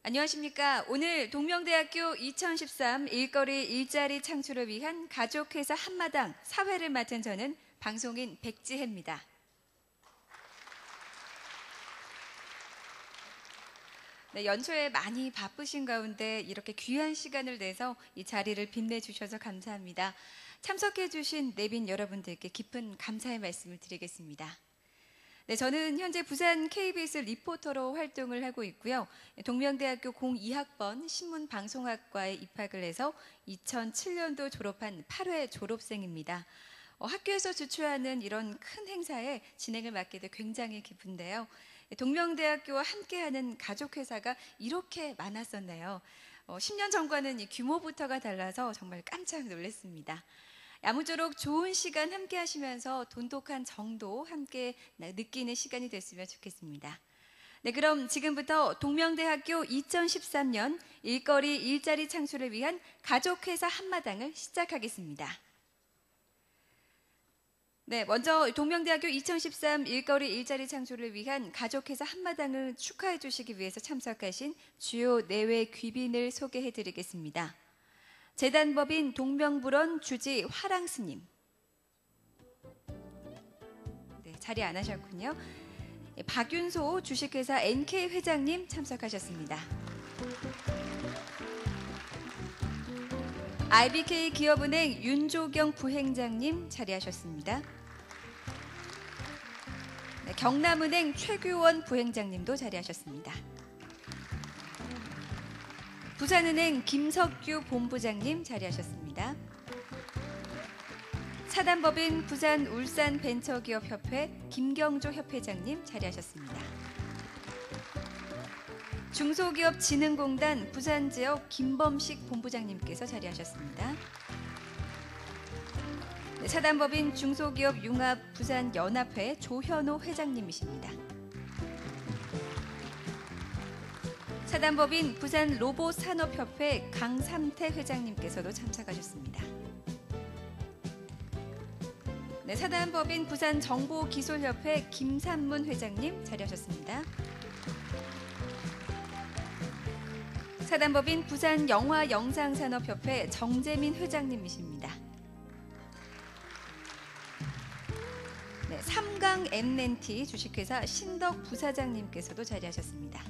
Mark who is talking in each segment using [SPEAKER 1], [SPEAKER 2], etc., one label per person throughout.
[SPEAKER 1] 안녕하십니까. 오늘 동명대학교 2013 일거리 일자리 창출을 위한 가족회사 한마당 사회를 맡은 저는 방송인 백지혜입니다. 네, 연초에 많이 바쁘신 가운데 이렇게 귀한 시간을 내서 이 자리를 빛내주셔서 감사합니다. 참석해주신 내빈 여러분들께 깊은 감사의 말씀을 드리겠습니다. 네, 저는 현재 부산 KBS 리포터로 활동을 하고 있고요. 동명대학교 02학번 신문방송학과에 입학을 해서 2007년도 졸업한 8회 졸업생입니다. 학교에서 주최하는 이런 큰 행사에 진행을 맡게 돼 굉장히 기쁜데요. 동명대학교와 함께하는 가족회사가 이렇게 많았었네요. 10년 전과는 이 규모부터가 달라서 정말 깜짝 놀랐습니다. 아무쪼록 좋은 시간 함께 하시면서 돈독한 정도 함께 느끼는 시간이 됐으면 좋겠습니다. 네, 그럼 지금부터 동명대학교 2013년 일거리 일자리 창출을 위한 가족회사 한마당을 시작하겠습니다. 네, 먼저 동명대학교 2013 일거리 일자리 창출을 위한 가족회사 한마당을 축하해 주시기 위해서 참석하신 주요 내외 귀빈을 소개해 드리겠습니다. 재단법인 동명불원 주지 화랑스님. 네, 자리 안 하셨군요. 박윤소 주식회사 NK 회장님 참석하셨습니다. IBK 기업은행 윤조경 부행장님 자리하셨습니다. 네, 경남은행 최규원 부행장님도 자리하셨습니다. 부산은행 김석규 본부장님 자리하셨습니다. 사단법인 부산 울산 벤처기업협회 김경조 협회장님 자리하셨습니다. 중소기업진흥공단 부산지역 김범식 본부장님께서 자리하셨습니다. 네, 사단법인 중소기업 융합 부산연합회 조현호 회장님이십니다. 사단법인 부산 로봇산업협회 강삼태 회장님께서도 참석하셨습니다. 네, 사단법인 부산 정보기술협회 김산문 회장님 자리하셨습니다. 사단법인 부산 영화영상산업협회 정재민 회장님이십니다. 네, 삼강 엠렌티 주식회사 신덕 부사장님께서도 자리하셨습니다.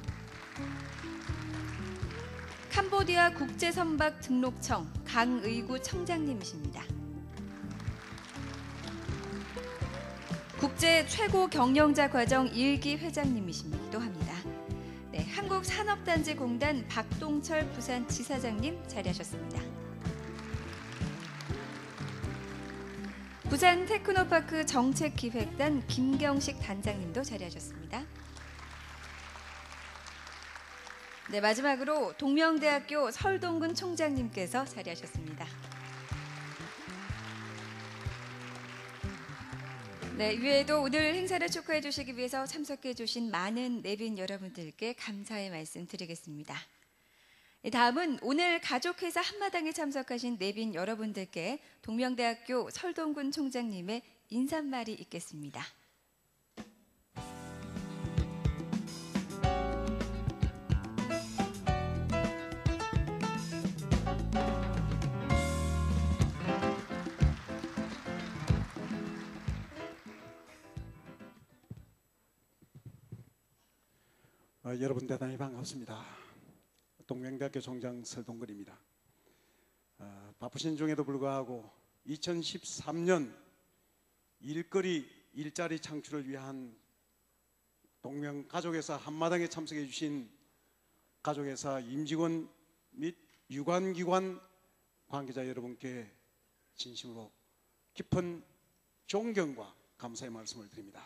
[SPEAKER 1] 캄보디아 국제선박 등록청 강의구 청장님이십니다. 국제 최고 경영자 과정 1기 회장님이시기도 합니다. 네, 한국산업단지공단 박동철 부산지사장님 자리하셨습니다. 부산 테크노파크 정책기획단 김경식 단장님도 자리하셨습니다. 네, 마지막으로 동명대학교 설동근 총장님께서 자리하셨습니다. 네, 이외에도 오늘 행사를 축하해 주시기 위해서 참석해 주신 많은 내빈 여러분들께 감사의 말씀 드리겠습니다. 다음은 오늘 가족회사 한마당에 참석하신 내빈 여러분들께 동명대학교 설동근 총장님의 인사말이 있겠습니다.
[SPEAKER 2] 여러분 대단히 반갑습니다. 동명대학교 총장 설동근입니다. 바쁘신 중에도 불구하고 2013년 일거리 일자리 창출을 위한 동명가족회사 한마당에 참석해 주신 가족회사 임직원 및 유관기관 관계자 여러분께 진심으로 깊은 존경과 감사의 말씀을 드립니다.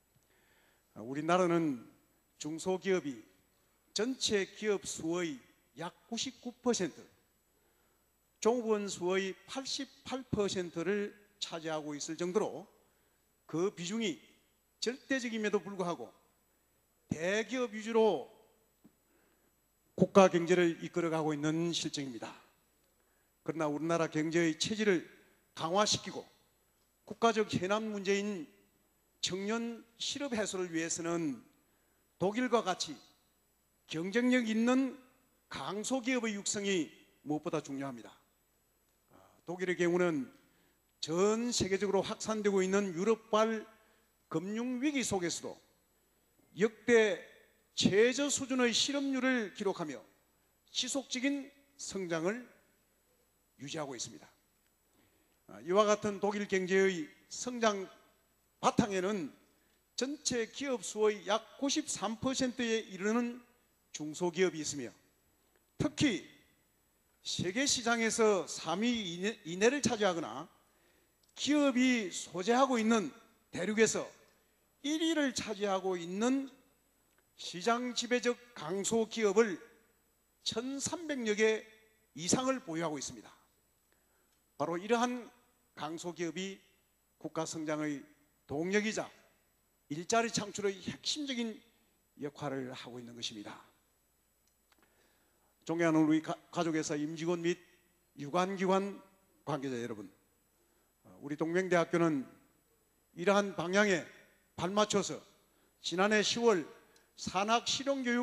[SPEAKER 2] 우리나라는 중소기업이 전체 기업 수의 약 99%, 종업원 수의 88%를 차지하고 있을 정도로 그 비중이 절대적임에도 불구하고 대기업 위주로 국가 경제를 이끌어가고 있는 실정입니다. 그러나 우리나라 경제의 체질을 강화시키고 국가적 현안 문제인 청년 실업 해소를 위해서는 독일과 같이 경쟁력 있는 강소기업의 육성이 무엇보다 중요합니다. 독일의 경우는 전 세계적으로 확산되고 있는 유럽발 금융위기 속에서도 역대 최저 수준의 실업률을 기록하며 지속적인 성장을 유지하고 있습니다. 이와 같은 독일 경제의 성장 바탕에는 전체 기업 수의 약 93%에 이르는 중소기업이 있으며 특히 세계 시장에서 3위 이내를 차지하거나 기업이 소재하고 있는 대륙에서 1위를 차지하고 있는 시장 지배적 강소기업을 1,300여 개 이상을 보유하고 있습니다. 바로 이러한 강소기업이 국가 성장의 동력이자 일자리 창출의 핵심적인 역할을 하고 있는 것입니다. 존경하는 우리 가족회사 임직원 및 유관기관 관계자 여러분, 우리 동명대학교는 이러한 방향에 발맞춰서 지난해 10월 산학실용교육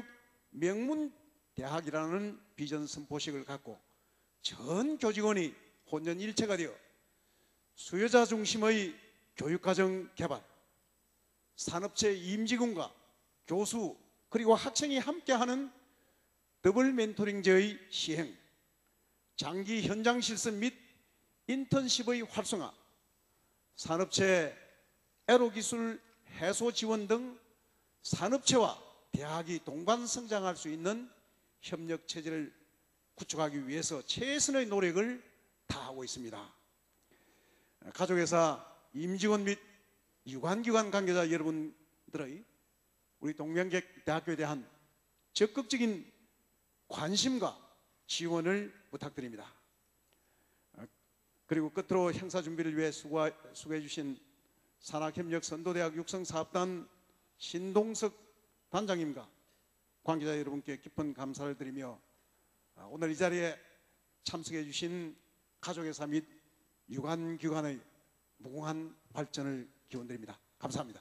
[SPEAKER 2] 명문대학이라는 비전 선포식을 갖고 전 교직원이 혼연일체가 되어 수요자 중심의 교육과정 개발, 산업체 임직원과 교수 그리고 학생이 함께하는 더블 멘토링제의 시행, 장기 현장 실습 및 인턴십의 활성화, 산업체 애로기술 해소 지원 등 산업체와 대학이 동반 성장할 수 있는 협력 체제를 구축하기 위해서 최선의 노력을 다하고 있습니다. 가족회사 임직원 및 유관기관 관계자 여러분들의 우리 동명대학교에 대한 적극적인 관심과 지원을 부탁드립니다. 그리고 끝으로 행사 준비를 위해 수고해 주신 산학협력선도대학 육성사업단 신동석 단장님과 관계자 여러분께 깊은 감사를 드리며 오늘 이 자리에 참석해 주신 가족회사 및 유관기관의 무궁한 발전을 기원드립니다. 감사합니다.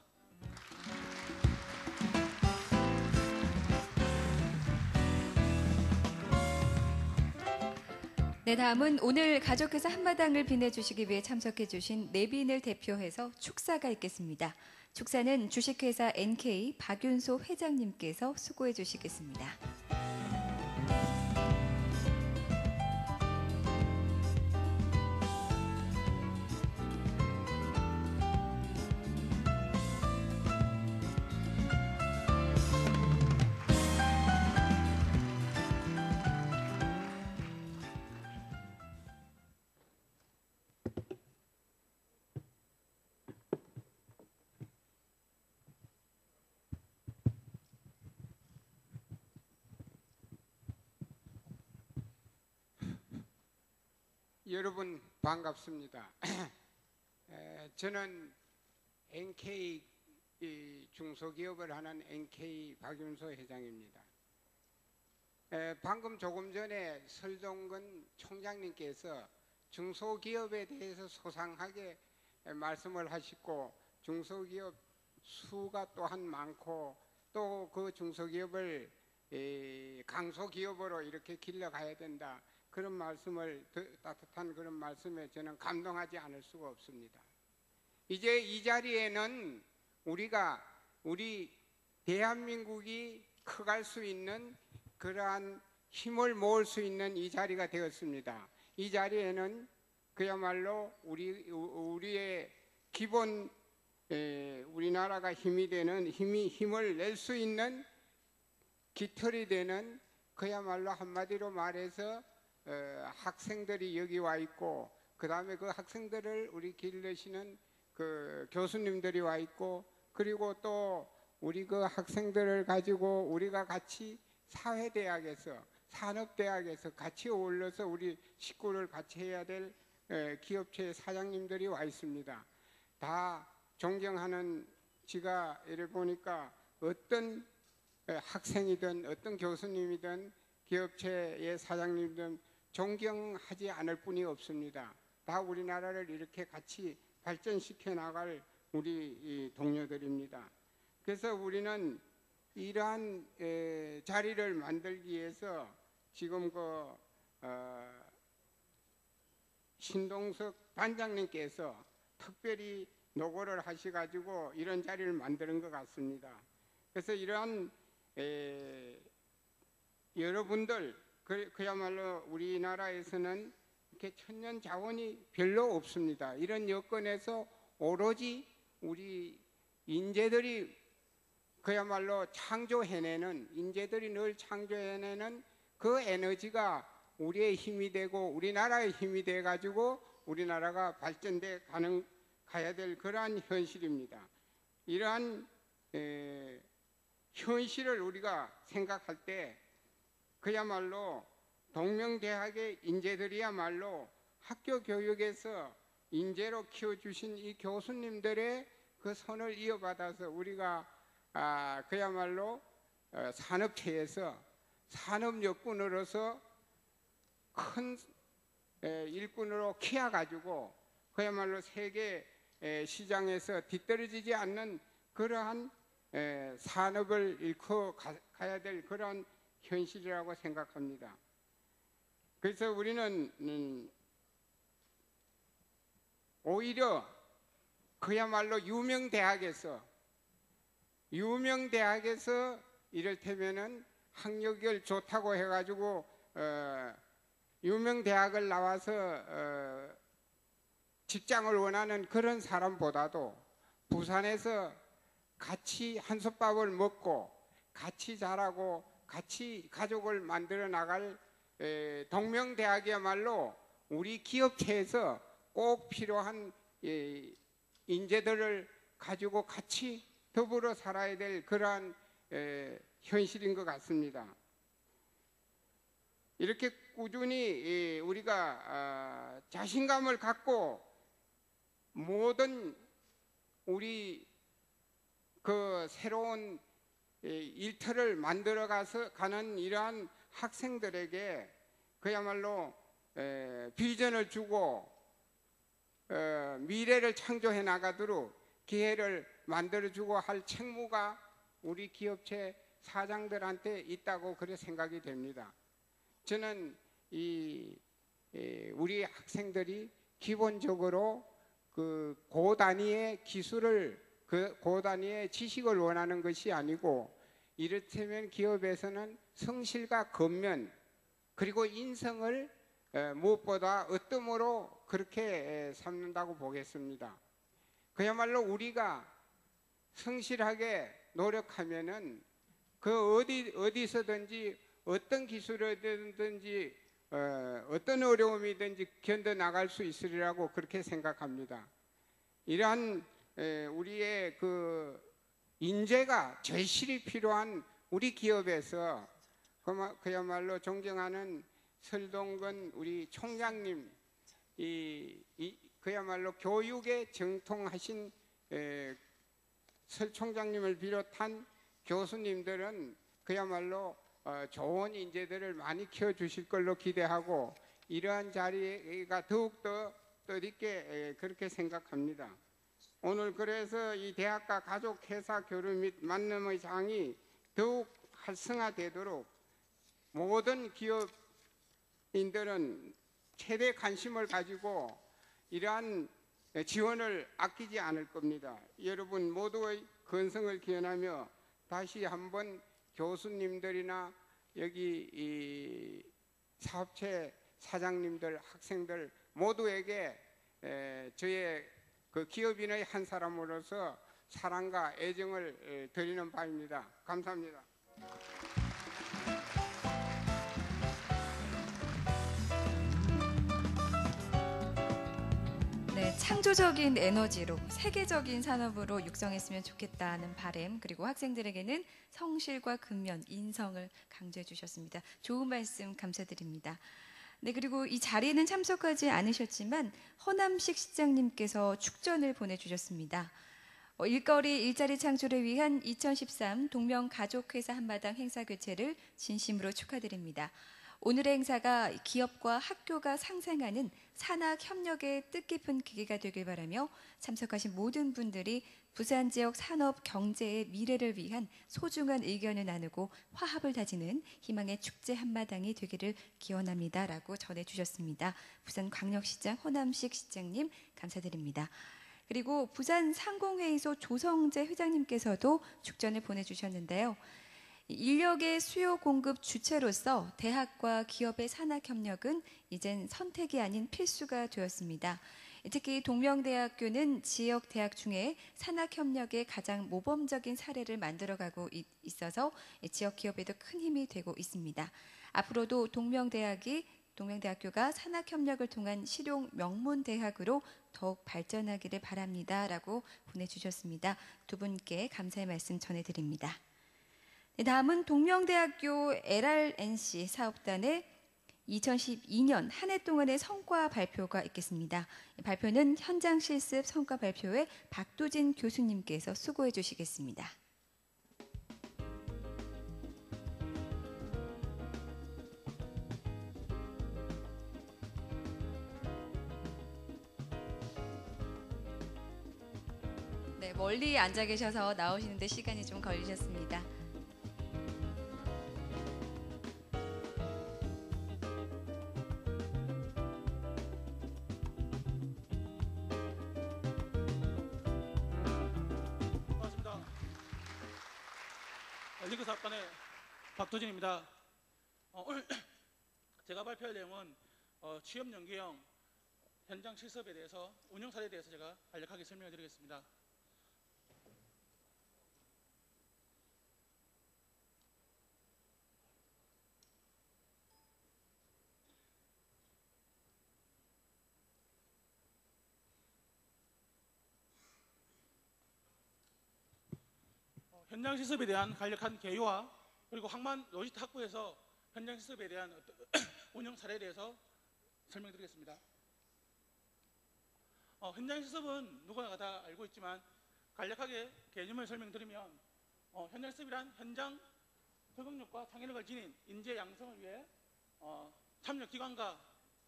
[SPEAKER 1] 네, 다음은 오늘 가족회사 한마당을 빛내주시기 위해 참석해주신 내빈을 대표해서 축사가 있겠습니다. 축사는 주식회사 NK 박윤소 회장님께서 수고해 주시겠습니다.
[SPEAKER 3] 여러분 반갑습니다. 저는 NK 중소기업을 하는 NK 박윤소 회장입니다. 방금 조금 전에 설동근 총장님께서 중소기업에 대해서 소상하게 말씀을 하시고 중소기업 수가 또한 많고 또 그 중소기업을 강소기업으로 이렇게 길러가야 된다. 그런 말씀을 따뜻한 그런 말씀에 저는 감동하지 않을 수가 없습니다. 이제 이 자리에는 우리 대한민국이 커갈 수 있는 그러한 힘을 모을 수 있는 이 자리가 되었습니다. 이 자리에는 그야말로 우리의 기본 우리나라가 힘을 낼 수 있는 깃털이 되는 그야말로 한마디로 말해서 학생들이 여기 와 있고 그 다음에 그 학생들을 우리 길러시는 그 교수님들이 와 있고 그리고 또 우리 그 학생들을 가지고 우리가 같이 사회대학에서 산업대학에서 같이 어울려서 우리 식구를 같이 해야 될 기업체 사장님들이 와 있습니다. 다 존경하는 지가 이래 보니까 어떤 학생이든 어떤 교수님이든 기업체의 사장님들은 존경하지 않을 뿐이 없습니다. 다 우리나라를 이렇게 같이 발전시켜 나갈 우리 동료들입니다. 그래서 우리는 이러한 자리를 만들기 위해서 지금 신동석 반장님께서 특별히 노고를 하셔가지고 이런 자리를 만드는 것 같습니다. 그래서 이러한 여러분들 그야말로 우리나라에서는 이렇게 천년 자원이 별로 없습니다. 이런 여건에서 오로지 우리 인재들이 그야말로 창조해내는, 인재들이 늘 창조해내는 그 에너지가 우리의 힘이 되고 우리나라의 힘이 돼 가지고 우리나라가 발전돼 가야 될 그러한 현실입니다. 이러한 현실을 우리가 생각할 때 그야말로 동명대학의 인재들이야말로 학교 교육에서 인재로 키워주신 이 교수님들의 그 손을 이어받아서 우리가 그야말로 산업체에서 산업여군으로서 큰 일꾼으로 키워가지고 그야말로 세계 시장에서 뒤떨어지지 않는 그러한 산업을 일궈 가야 될 그러한 현실이라고 생각합니다. 그래서 우리는 오히려 그야말로 유명 대학에서 이를테면은 학력을 좋다고 해가지고 유명 대학을 나와서 직장을 원하는 그런 사람보다도 부산에서 같이 한솥밥을 먹고 같이 자라고 같이 가족을 만들어 나갈 동명대학이야말로 우리 기업체에서 꼭 필요한 인재들을 가지고 같이 더불어 살아야 될 그러한 현실인 것 같습니다. 이렇게 꾸준히 우리가 자신감을 갖고 모든 우리 그 새로운 일터를 만들어 가는 이러한 학생들에게 그야말로 비전을 주고 미래를 창조해 나가도록 기회를 만들어주고 할 책무가 우리 기업체 사장들한테 있다고 그렇게 생각이 됩니다. 저는 우리 학생들이 기본적으로 그 고단위의 기술을 고단위의 지식을 원하는 것이 아니고 이를테면 기업에서는 성실과 겉면 그리고 인성을 무엇보다 으뜸으로 그렇게 삼는다고 보겠습니다. 그야말로 우리가 성실하게 노력하면은 그 어디서든지 어떤 기술이든지 어떤 어려움이든지 견뎌 나갈 수 있으리라고 그렇게 생각합니다. 이러한 우리의 그 인재가 절실히 필요한 우리 기업에서 그야말로 존경하는 설동근 우리 총장님, 그야말로 교육에 정통하신 설 총장님을 비롯한 교수님들은 그야말로 좋은 인재들을 많이 키워주실 걸로 기대하고 이러한 자리가 더욱더 뜻있게 그렇게 생각합니다. 오늘 그래서 이 대학과 가족, 회사, 교류 및 만남의 장이 더욱 활성화되도록 모든 기업인들은 최대 관심을 가지고 이러한 지원을 아끼지 않을 겁니다. 여러분 모두의 건성을 기원하며 다시 한번 교수님들이나 여기 이 사업체 사장님들, 학생들 모두에게 저의 그 기업인의 한 사람으로서 사랑과 애정을 드리는 바입니다. 감사합니다.
[SPEAKER 1] 네, 창조적인 에너지로 세계적인 산업으로 육성했으면 좋겠다는 바람, 그리고 학생들에게는 성실과 근면, 인성을 강조해 주셨습니다. 좋은 말씀 감사드립니다. 네, 그리고 이 자리에는 참석하지 않으셨지만 허남식 시장님께서 축전을 보내주셨습니다. 일거리 일자리 창출을 위한 2013 동명가족회사 한마당 행사 개최를 진심으로 축하드립니다. 오늘의 행사가 기업과 학교가 상생하는 산학 협력의 뜻깊은 계기가 되길 바라며 참석하신 모든 분들이 부산 지역 산업 경제의 미래를 위한 소중한 의견을 나누고 화합을 다지는 희망의 축제 한마당이 되기를 기원합니다라고 전해주셨습니다. 부산광역시장 호남식 시장님 감사드립니다. 그리고 부산 상공회의소 조성재 회장님께서도 축전을 보내주셨는데요. 인력의 수요 공급 주체로서 대학과 기업의 산학 협력은 이젠 선택이 아닌 필수가 되었습니다. 특히 동명대학교는 지역 대학 중에 산학 협력의 가장 모범적인 사례를 만들어가고 있어서 지역 기업에도 큰 힘이 되고 있습니다. 앞으로도 동명대학교가 산학 협력을 통한 실용 명문 대학으로 더욱 발전하기를 바랍니다라고 보내주셨습니다. 두 분께 감사의 말씀 전해드립니다. 다음은 동명대학교 LRNC 사업단의 2012년 한 해 동안의 성과 발표가 있겠습니다. 발표는 현장 실습 성과 발표에 박도진 교수님께서 수고해 주시겠습니다. 네, 멀리 앉아 계셔서 나오시는데 시간이 좀 걸리셨습니다.
[SPEAKER 4] 링크 사업단의 박도진입니다. 오늘 제가 발표할 내용은 취업 연계형 현장 실습에 대해서 운영 사례에 대해서 제가 간략하게 설명해 드리겠습니다. 현장 실습에 대한 간략한 개요와 그리고 항만 로지스틱 학부에서 현장 실습에 대한 운영 사례에 대해서 설명드리겠습니다. 현장 실습은 누구나 다 알고 있지만 간략하게 개념을 설명드리면 현장 실습이란 현장 적응력과 창의력을 지닌 인재 양성을 위해 참여 기관과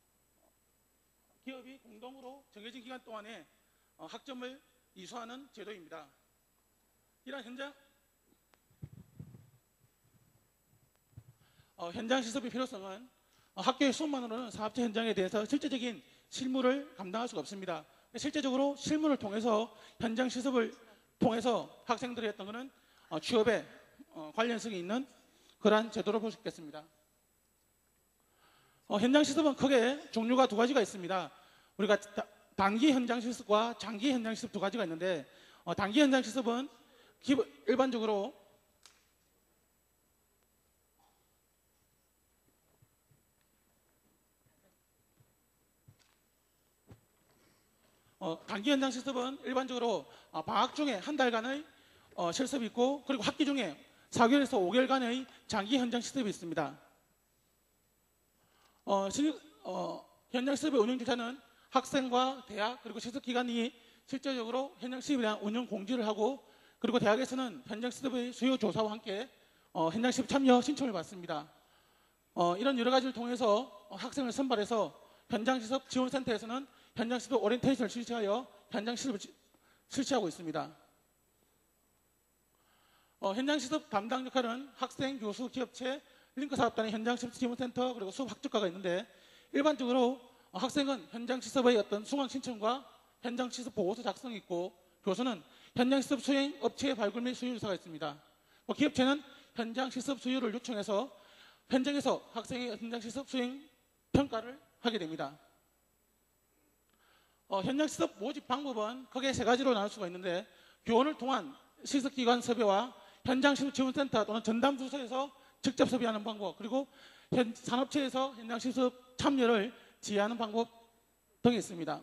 [SPEAKER 4] 기업이 공동으로 정해진 기간 동안에 학점을 이수하는 제도입니다. 이러한 현장 실습의 필요성은 학교의 수업만으로는 사업체 현장에 대해서 실제적인 실무를 감당할 수가 없습니다. 실제적으로 실무를 통해서 현장 실습을 통해서 학생들이 했던 것은 취업에 관련성이 있는 그러한 제도로 볼 수 있겠습니다. 현장 실습은 크게 종류가 두 가지가 있습니다. 우리가 단기 현장 실습과 장기 현장 실습 두 가지가 있는데 단기 현장 실습은 일반적으로 단기 현장 실습은 일반적으로 방학 중에 한 달간의 실습이 있고 그리고 학기 중에 4개월에서 5개월간의 장기 현장 실습이 있습니다. 현장 실습의 운영 주체는 학생과 대학 그리고 실습기관이 실제적으로 현장 실습에 대한 운영 공지를 하고 그리고 대학에서는 현장 실습의 수요 조사와 함께 현장 실습 참여 신청을 받습니다. 이런 여러 가지를 통해서 학생을 선발해서 현장 실습 지원센터에서는 현장 실습 오리엔테이션을 실시하여 현장 실습을 실시하고 있습니다. 현장 실습 담당 역할은 학생, 교수, 기업체, 링크 사업단의 현장 실습 지원센터 그리고 수업 학적과가 있는데 일반적으로 학생은 현장 실습의 어떤 수강 신청과 현장 실습 보고서 작성이 있고 교수는 현장 실습 수행 업체의 발굴 및 수요 조사가 있습니다. 기업체는 현장 실습 수요를 요청해서 현장에서 학생의 현장 실습 수행 평가를 하게 됩니다. 현장 실습 모집 방법은 크게 세 가지로 나눌 수가 있는데 교원을 통한 실습기관 섭외와 현장 실습 지원센터 또는 전담 부서에서 직접 섭외하는 방법 그리고 산업체에서 현장 실습 참여를 지휘하는 방법 등이 있습니다.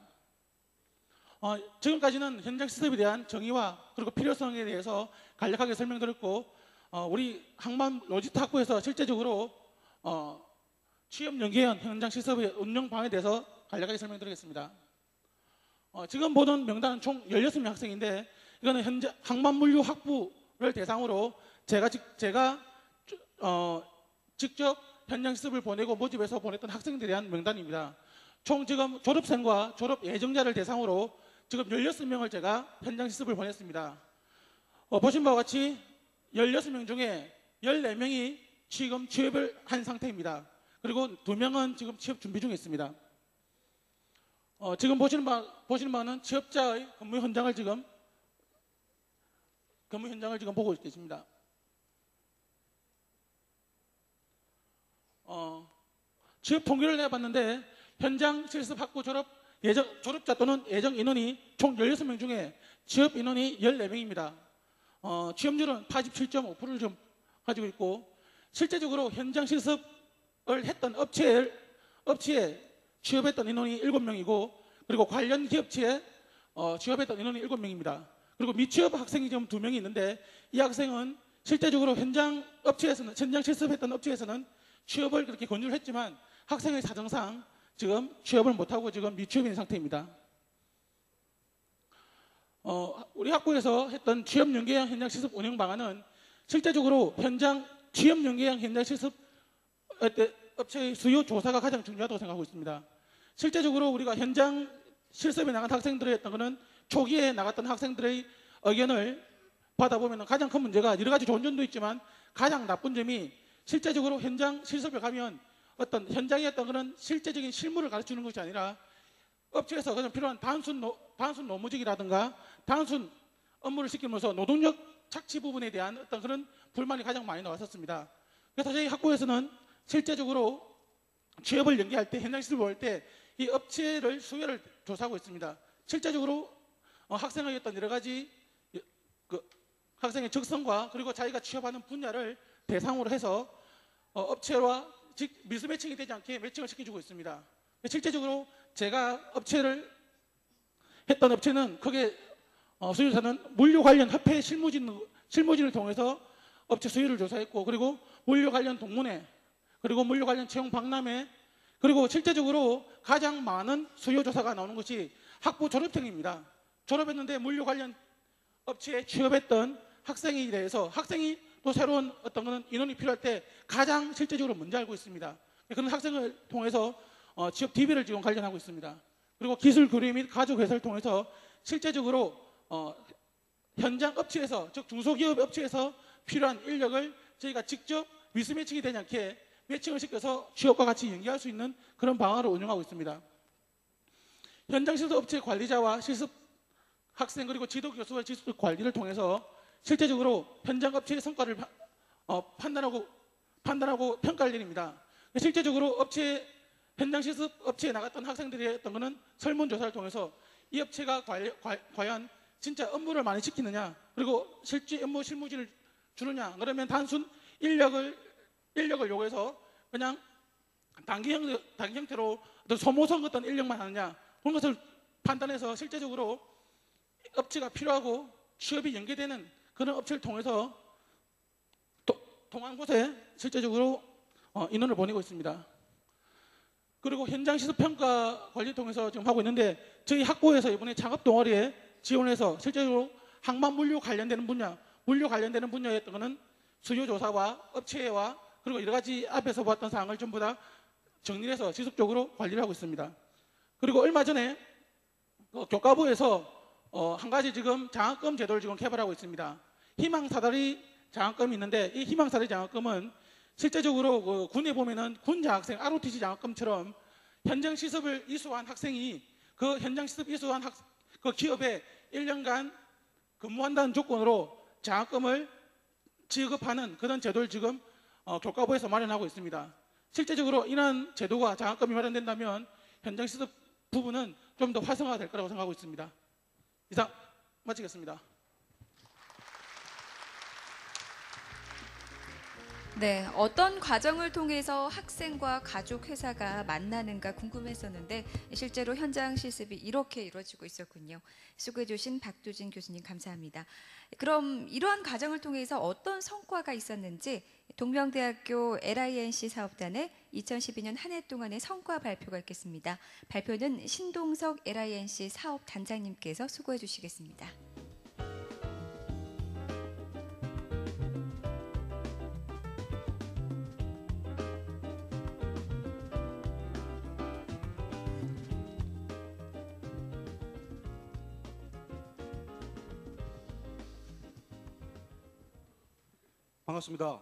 [SPEAKER 4] 지금까지는 현장 실습에 대한 정의와 그리고 필요성에 대해서 간략하게 설명드렸고 우리 항만 로지스틱 학부에서 실제적으로 취업 연계형 현장 실습의 운영 방안에 대해서 간략하게 설명드리겠습니다. 지금 보는 명단은 총 16명 학생인데 이거는 현재 항만물류 학부를 대상으로 제가 직접 현장 실습을 보내고 모집해서 보냈던 학생들에 대한 명단입니다. 총 지금 졸업생과 졸업 예정자를 대상으로 지금 16명을 제가 현장 실습을 보냈습니다. 보신 바와 같이 16명 중에 14명이 지금 취업을 한 상태입니다. 그리고 2명은 지금 취업 준비 중에 있습니다. 지금 보시는 바는 취업자의 근무 현장을 지금 보고 계십니다. 취업 통계를 내봤는데 현장 실습 학부 졸업자 또는 예정 인원이 총 16명 중에 취업 인원이 14명입니다. 취업률은 87.5%를 좀 가지고 있고, 실제적으로 현장 실습을 했던 업체에 취업했던 인원이 7명이고, 그리고 관련 기업체에 취업했던 인원이 7명입니다. 그리고 미취업 학생이 지금 2명이 있는데, 이 학생은 실제적으로 현장 실습했던 업체에서는 취업을 그렇게 권유를 했지만 학생의 사정상 지금 취업을 못하고 지금 미취업인 상태입니다. 우리 학부에서 했던 취업연계형 현장 실습 운영 방안은 실제적으로 현장 취업연계형 현장 실습 업체의 수요 조사가 가장 중요하다고 생각하고 있습니다. 실제적으로 우리가 현장 실습에 나간 학생들의 했던 것은 초기에 나갔던 학생들의 의견을 받아보면 가장 큰 문제가, 여러 가지 좋은 점도 있지만 가장 나쁜 점이, 실제적으로 현장 실습에 가면 어떤 현장에 어떤 그런 실제적인 실무를 가르치는 것이 아니라 업체에서 그냥 필요한 단순 노무직이라든가 단순 업무를 시키면서 노동력 착취 부분에 대한 어떤 그런 불만이 가장 많이 나왔었습니다. 그래서 저희 학부에서는 실제적으로 취업을 연계할 때, 현장 실습을 할 때 이 업체를 수요를 조사하고 있습니다. 실제적으로 학생의 어떤 여러 가지 학생의 적성과 그리고 자기가 취업하는 분야를 대상으로 해서 업체와 미스매칭이 되지 않게 매칭을 시켜주고 있습니다. 실제적으로 제가 했던 업체는 크게 수요조사는 물류 관련 협회 실무진을 통해서 업체 수요를 조사했고, 그리고 물류 관련 동문회, 그리고 물류 관련 채용 박람회, 그리고 실제적으로 가장 많은 수요 조사가 나오는 것이 학부 졸업생입니다. 졸업했는데 물류 관련 업체에 취업했던 학생에 대해서 학생이 또 새로운 어떤 거는 인원이 필요할 때 가장 실제적으로 먼저 알고 있습니다. 그런 학생을 통해서 취업 DB를 지금 관련하고 있습니다. 그리고 기술 교류 및 가족 회사를 통해서 실제적으로 현장 업체에서, 즉 중소기업 업체에서 필요한 인력을 저희가 직접 미스매칭이 되지 않게 매칭을 시켜서 취업과 같이 연계할 수 있는 그런 방안을 운영하고 있습니다. 현장 실습 업체 관리자와 실습 학생 그리고 지도 교수의 실습 관리를 통해서 실제적으로 현장 업체의 성과를 판단하고 평가할 일입니다. 실제적으로 현장 실습 업체에 나갔던 학생들이 했던 것은 설문조사를 통해서 이 업체가 과연 진짜 업무를 많이 시키느냐, 그리고 실제 업무 실무진을 주느냐, 그러면 단순 인력을 요구해서 그냥 단기 형태로 어떤 소모성 어떤 인력만 하느냐, 그런 것을 판단해서 실제적으로 업체가 필요하고 취업이 연계되는 그런 업체를 통해서 통한 곳에 실제적으로 인원을 보내고 있습니다. 그리고 현장 실습 평가 관리를 통해서 지금 하고 있는데, 저희 학부에서 이번에 창업 동아리에 지원해서 실제적으로 항만 물류 관련되는 분야에 했던 것은 수요 조사와 업체와 그리고 여러 가지 앞에서 봤던 사항을 전부 다 정리해서 지속적으로 관리를 하고 있습니다. 그리고 얼마 전에 교과부에서 한 가지 지금 장학금 제도를 지금 개발하고 있습니다. 희망사다리 장학금이 있는데, 이 희망사다리 장학금은 실제적으로 군에 보면은 군 장학생 ROTC 장학금처럼 현장 실습을 이수한 학생이 그 현장 실습 이수한 그 기업에 1년간 근무한다는 조건으로 장학금을 지급하는 그런 제도를 지금 교과부에서 마련하고 있습니다. 실제적으로 이런 제도가 장학금이 마련된다면 현장 실습 부분은 좀 더 활성화될 거라고 생각하고 있습니다. 이상 마치겠습니다.
[SPEAKER 1] 네, 어떤 과정을 통해서 학생과 가족 회사가 만나는가 궁금했었는데 실제로 현장 실습이 이렇게 이루어지고 있었군요. 수고해 주신 박두진 교수님 감사합니다. 그럼 이러한 과정을 통해서 어떤 성과가 있었는지 동명대학교 LINC 사업단의 2012년 한 해 동안의 성과 발표가 있겠습니다. 발표는 신동석 LINC 사업단장님께서 수고해 주시겠습니다.
[SPEAKER 5] 반갑습니다.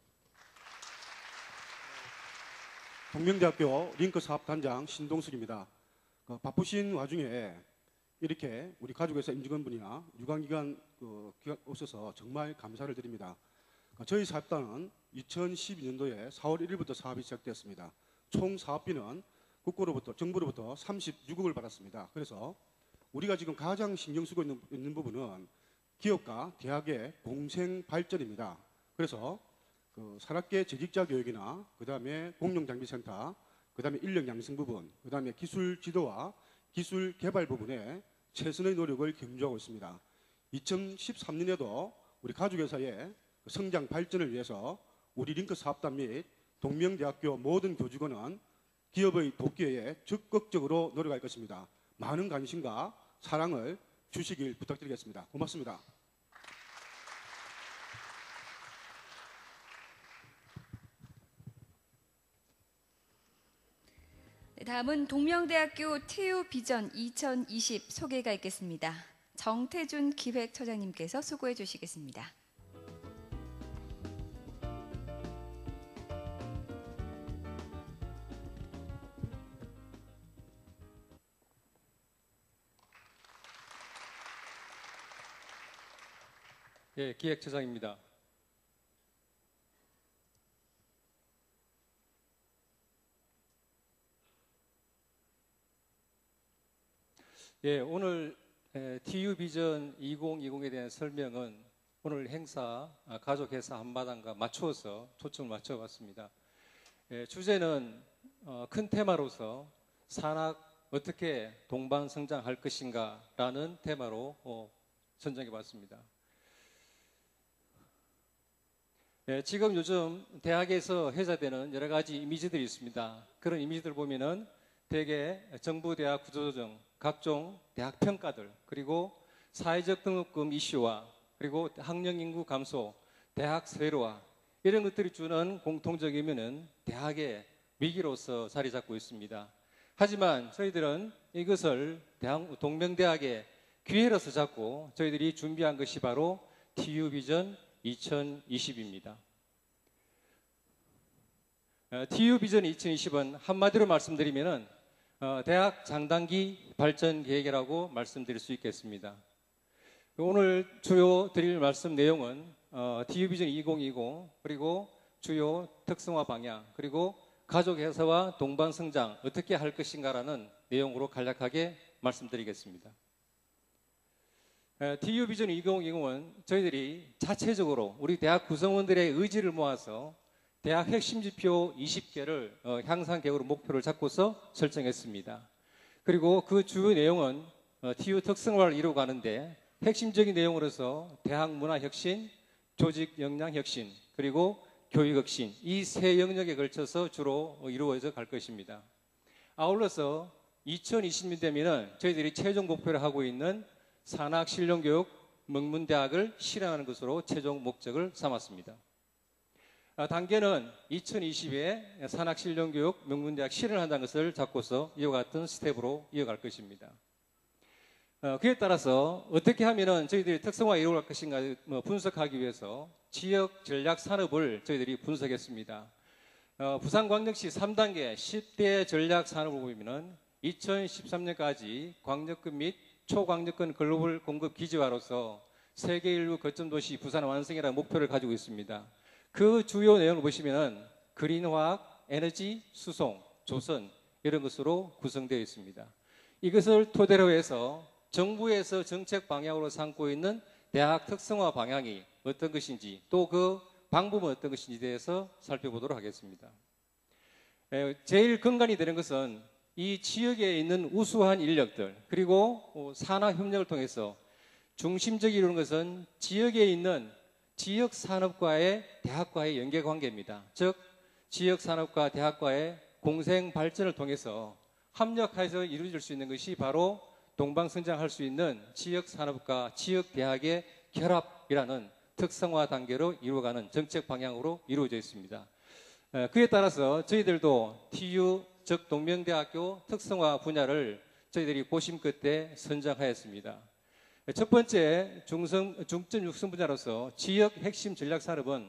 [SPEAKER 5] 동명대학교 링크사업단장 신동숙입니다. 바쁘신 와중에 이렇게 우리 가족회사 임직원분이나 유관기관 오셔서 정말 감사를 드립니다. 저희 사업단은 2012년도에 4월 1일부터 사업이 시작되었습니다. 총 사업비는 정부로부터 36억을 받았습니다. 그래서 우리가 지금 가장 신경 쓰고 있는 부분은 기업과 대학의 공생 발전입니다. 그래서 산학계 재직자 교육이나 그다음에 공룡장비센터, 그다음에 인력 양성 부분, 그다음에 기술 지도와 기술 개발 부분에 최선의 노력을 경주하고 있습니다. 2013년에도 우리 가족회사의 성장 발전을 위해서 우리 링크 사업단 및 동명대학교 모든 교직원은 기업의 돕기에 적극적으로 노력할 것입니다. 많은 관심과 사랑을 주시길 부탁드리겠습니다. 고맙습니다.
[SPEAKER 1] 네, 다음은 동명대학교 TU 비전 2020 소개가 있겠습니다. 정태준 기획처장님께서 수고해 주시겠습니다.
[SPEAKER 6] 예, 기획처장입니다. 예, 오늘 TU 비전 2020에 대한 설명은 오늘 행사 가족회사 한마당과 맞추어서 초점을 맞춰봤습니다. 예, 주제는 큰 테마로서 산학 어떻게 동반 성장할 것인가라는 테마로 선정해봤습니다. 예, 지금 요즘 대학에서 회자되는 여러 가지 이미지들이 있습니다. 그런 이미지들 보면은 대개 정부 대학 구조조정, 각종 대학 평가들, 그리고 사회적 등록금 이슈와 그리고 학령 인구 감소, 대학 세로화 이런 것들이 주는 공통적 의미는 대학의 위기로서 자리 잡고 있습니다. 하지만 저희들은 이것을 동명대학의 기회로서 잡고 저희들이 준비한 것이 바로 TU 비전 2020입니다. TU 비전 2020은 한마디로 말씀드리면은 대학 장단기 발전 계획이라고 말씀드릴 수 있겠습니다. 오늘 주요 드릴 말씀 내용은 TU 비전 2020 그리고 주요 특성화 방향 그리고 가족회사와 동반 성장 어떻게 할 것인가라는 내용으로 간략하게 말씀드리겠습니다. TU 비전 2020은 저희들이 자체적으로 우리 대학 구성원들의 의지를 모아서 대학 핵심 지표 20개를 향상 계획으로 목표를 잡고서 설정했습니다. 그리고 그 주요 내용은 TU 특성화를 이루어가는데 핵심적인 내용으로서 대학 문화 혁신, 조직 역량 혁신, 그리고 교육 혁신 이 세 영역에 걸쳐서 주로 이루어져 갈 것입니다. 아울러서 2020년 되면은 저희들이 최종 목표를 하고 있는 산학 실용교육 명문대학을 실현하는 것으로 최종 목적을 삼았습니다. 단계는 2020에 산학 실용교육 명문대학 실현한다는 것을 잡고서 이와 같은 스텝으로 이어갈 것입니다. 그에 따라서 어떻게 하면은 저희들이 특성화 이루어갈 것인가 분석하기 위해서 지역 전략 산업을 저희들이 분석했습니다. 부산광역시 3단계 10대 전략 산업을 보면은 2013년까지 광역권 및 초광역권 글로벌 공급 기지화로서 세계 인류 거점 도시 부산 완성이라는 목표를 가지고 있습니다. 그 주요 내용을 보시면은 그린화학, 에너지, 수송, 조선 이런 것으로 구성되어 있습니다. 이것을 토대로 해서 정부에서 정책 방향으로 삼고 있는 대학 특성화 방향이 어떤 것인지 또 그 방법은 어떤 것인지에 대해서 살펴보도록 하겠습니다. 제일 근간이 되는 것은 이 지역에 있는 우수한 인력들 그리고 산학협력을 통해서 중심적으로 이루는 것은 지역에 있는 지역 산업과의 대학과의 연계관계입니다. 즉 지역 산업과 대학과의 공생 발전을 통해서 합력해서 이루어질 수 있는 것이 바로 동방성장할 수 있는 지역 산업과 지역 대학의 결합이라는 특성화 단계로 이루어가는 정책 방향으로 이루어져 있습니다. 그에 따라서 저희들도 TU 즉 동명대학교 특성화 분야를 저희들이 고심 끝에 선정하였습니다. 첫 번째 중점 육성 분야로서 지역 핵심 전략 산업은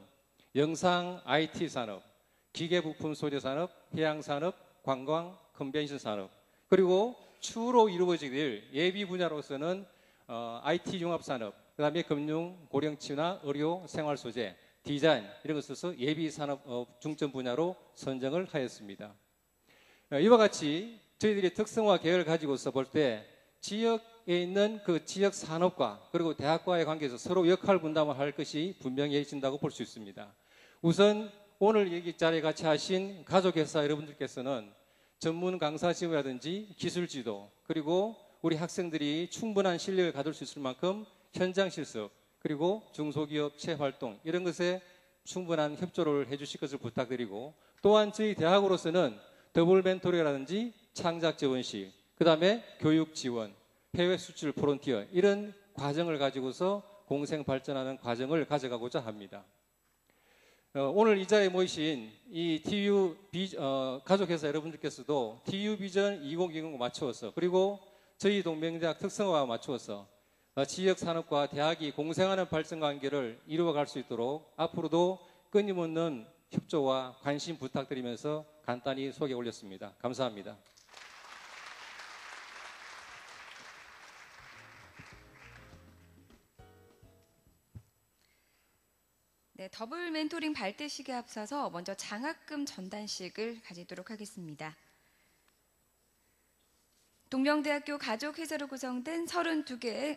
[SPEAKER 6] 영상 IT 산업, 기계 부품 소재 산업, 해양 산업, 관광, 컨벤션 산업, 그리고 추후로 이루어질 예비 분야로서는 IT 융합 산업, 그다음에 금융, 고령치유나 의료, 생활 소재, 디자인 이런 것을 써서 예비 산업 중점 분야로 선정을 하였습니다. 이와 같이 저희들이 특성화 계획을 가지고서 볼 때 지역에 있는 그 지역 산업과 그리고 대학과의 관계에서 서로 역할 분담을 할 것이 분명해진다고 볼 수 있습니다. 우선 오늘 여기 자리에 같이 하신 가족회사 여러분들께서는 전문 강사 지원이라든지 기술 지도, 그리고 우리 학생들이 충분한 실력을 가질 수 있을 만큼 현장 실습, 그리고 중소기업체 활동 이런 것에 충분한 협조를 해주실 것을 부탁드리고, 또한 저희 대학으로서는 더블 멘토링이라든지 창작 지원실, 그 다음에 교육 지원, 해외 수출 프론티어 이런 과정을 가지고서 공생 발전하는 과정을 가져가고자 합니다. 오늘 이 자리에 모이신 이 TU 가족회사 여러분들께서도 TU 비전 2020 맞추어서, 그리고 저희 동명대학 특성화와 맞추어서 지역 산업과 대학이 공생하는 발전 관계를 이루어갈 수 있도록 앞으로도 끊임없는 협조와 관심 부탁드리면서 간단히 소개 올렸습니다. 감사합니다.
[SPEAKER 1] 네, 더블 멘토링 발대식에 앞서서 먼저 장학금 전단식을 가지도록 하겠습니다. 동명대학교 가족회사로 구성된 32개의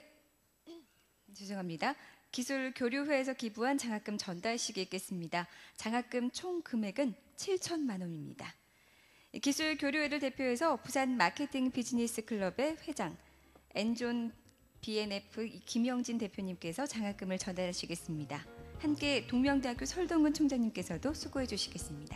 [SPEAKER 1] 기술교류회에서 기부한 장학금 전달식이 있겠습니다. 장학금 총 금액은 7천만 원입니다. 기술교류회를 대표해서 부산 마케팅 비즈니스 클럽의 회장 엔존 BNF 김영진 대표님께서 장학금을 전달하시겠습니다. 함께 동명대학교 설동근 총장님께서도 수고해 주시겠습니다.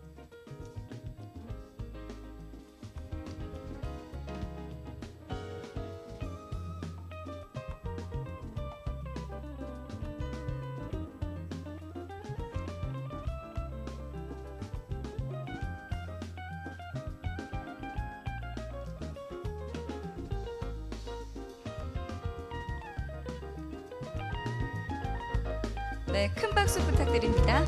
[SPEAKER 1] 네, 큰 박수 부탁드립니다.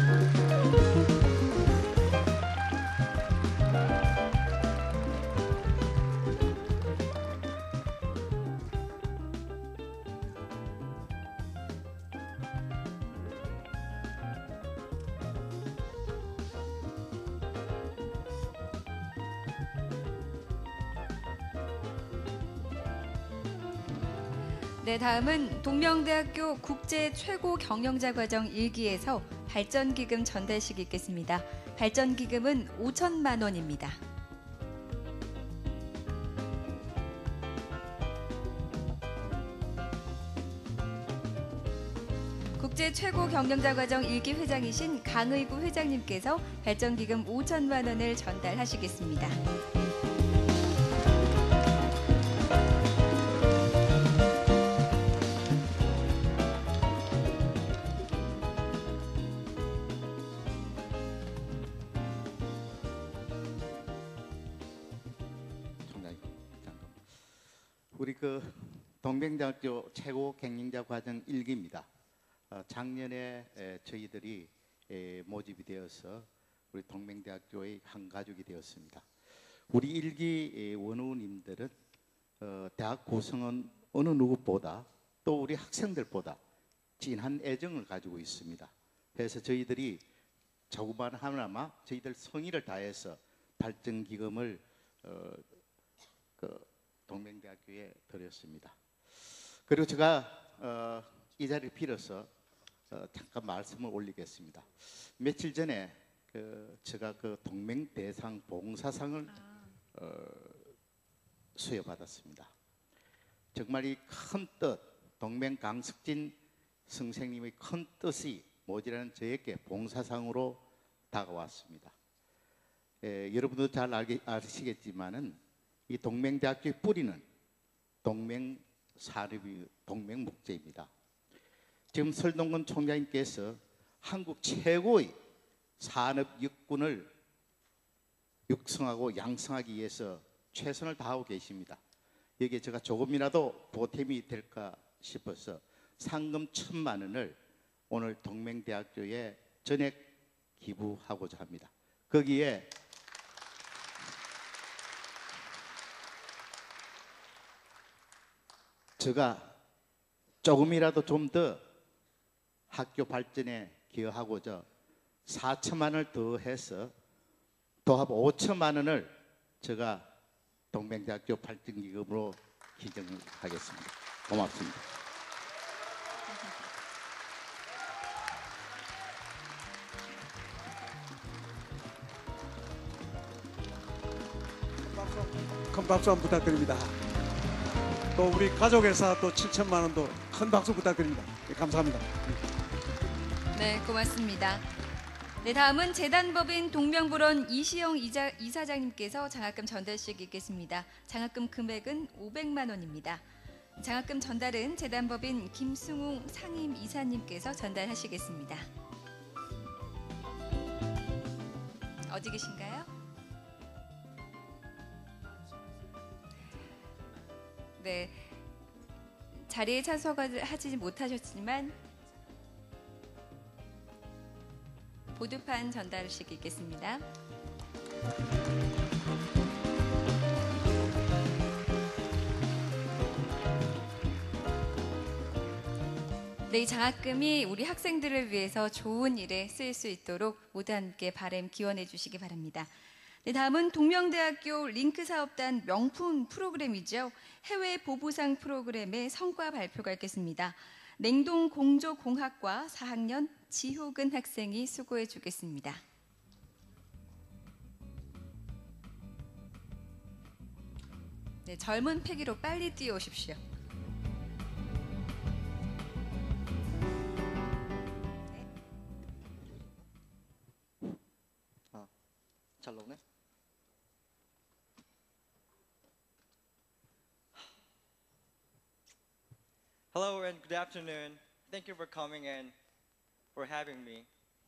[SPEAKER 1] 네, 다음은 동명대학교 국제 최고 경영자 과정 1기에서 발전기금 전달식이 있겠습니다. 발전기금은 5천만 원입니다. 국제 최고 경영자 과정 1기 회장이신 강의구 회장님께서 발전기금 5천만 원을 전달하시겠습니다.
[SPEAKER 7] 우리 동명대학교 최고 경영자 과정 1기입니다. 작년에 저희들이 모집이 되어서 우리 동명대학교의 한 가족이 되었습니다. 우리 1기 원우님들은 대학 구성원 어느 누구보다 또 우리 학생들보다 진한 애정을 가지고 있습니다. 그래서 저희들이 조그만 하나마 저희들 성의를 다해서 발전기금을 동명대학교에 드렸습니다. 그리고 제가 이 자리를 빌어서 잠깐 말씀을 올리겠습니다. 며칠 전에 제가 동명대상 봉사상을 수여받았습니다. 정말 이 큰 뜻, 동명강석진 선생님의 큰 뜻이 모자라는 저에게 봉사상으로 다가왔습니다. 여러분도 잘 아시겠지만은 이 동명대학교의 뿌리는 동명산업이 동명목재입니다. 지금 설동근 총장님께서 한국 최고의 산업 육군을 육성하고 양성하기 위해서 최선을 다하고 계십니다. 여기에 제가 조금이라도 보탬이 될까 싶어서 상금 1,000만 원을 오늘 동명대학교에 전액 기부하고자 합니다. 거기에 제가 조금이라도 좀 더 학교 발전에 기여하고자 4천만 원을 더 해서 도합 5천만 원을 제가 동맹대학교 발전기금으로 기증하겠습니다. 고맙습니다.
[SPEAKER 2] 큰 박수 한번 부탁드립니다. 또 우리 가족회사 또 7천만 원도 큰 박수 부탁드립니다. 네, 감사합니다.
[SPEAKER 1] 네, 고맙습니다. 네, 다음은 재단법인 동명불원 이시영 이사장님께서 장학금 전달식 있겠습니다. 장학금 금액은 500만 원입니다. 장학금 전달은 재단법인 김승웅 상임 이사님께서 전달하시겠습니다. 어디 계신가요? 네, 자리에 참석하지 못하셨지만 보드판 전달식 있겠습니다. 네, 이 장학금이 우리 학생들을 위해서 좋은 일에 쓰일 수 있도록 모두 함께 바람 기원해 주시기 바랍니다. 네, 다음은 동명대학교 링크사업단 명품 프로그램이죠. 해외 보부상 프로그램의 성과 발표가 있겠습니다. 냉동공조공학과 4학년 지효근 학생이 수고해 주겠습니다. 네, 젊은 패기로 빨리 뛰어오십시오.
[SPEAKER 8] 잘 나오네. Hello and good afternoon. Thank you for coming and for having me.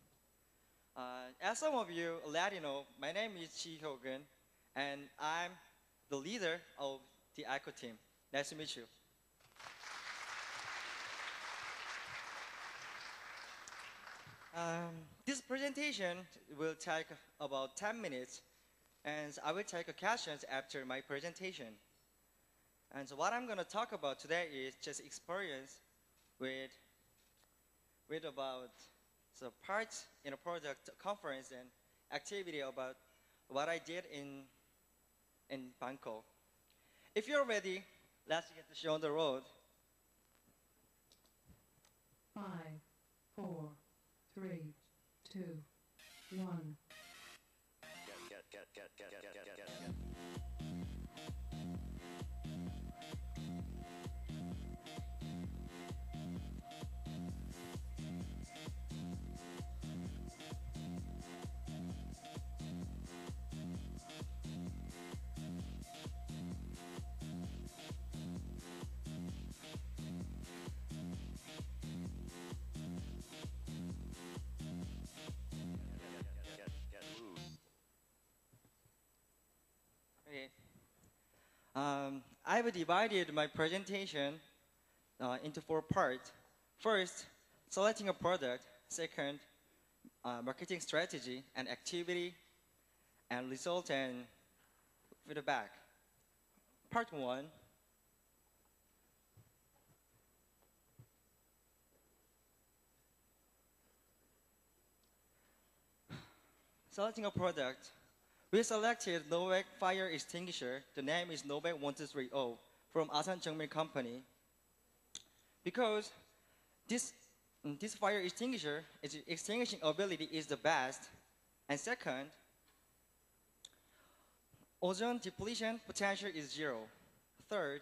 [SPEAKER 8] As some of you already know, my name is Chi Hyogun, and I'm the leader of the ICO team. Nice to meet you. This presentation will take about 10 minutes, and I will take questions after my presentation. And so what I'm going to talk about today is just experience with about the parts in a project conference and activity about what I did in Bangkok. If you're ready, let's get the show on the road.
[SPEAKER 9] 5, 4, 3, 2, 1.
[SPEAKER 8] Okay. I've divided my presentation into 4 parts. First, selecting a product. Second, marketing strategy and activity, and result and feedback. Part 1. Selecting a product. We selected Novak fire extinguisher. The name is Novak 1230 from Asan Jeongmil Company. Because this fire extinguisher, its extinguishing ability is the best. And second, ozone depletion potential is 0. Third,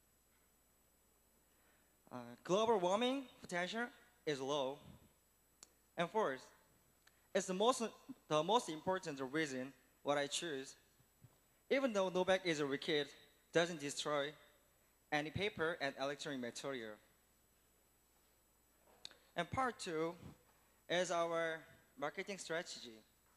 [SPEAKER 8] global warming potential is low. And fourth, it's the most important reason what I choose. Even though Novak is a wicked, doesn't destroy any paper and electronic material. And part 2 is our marketing strategy.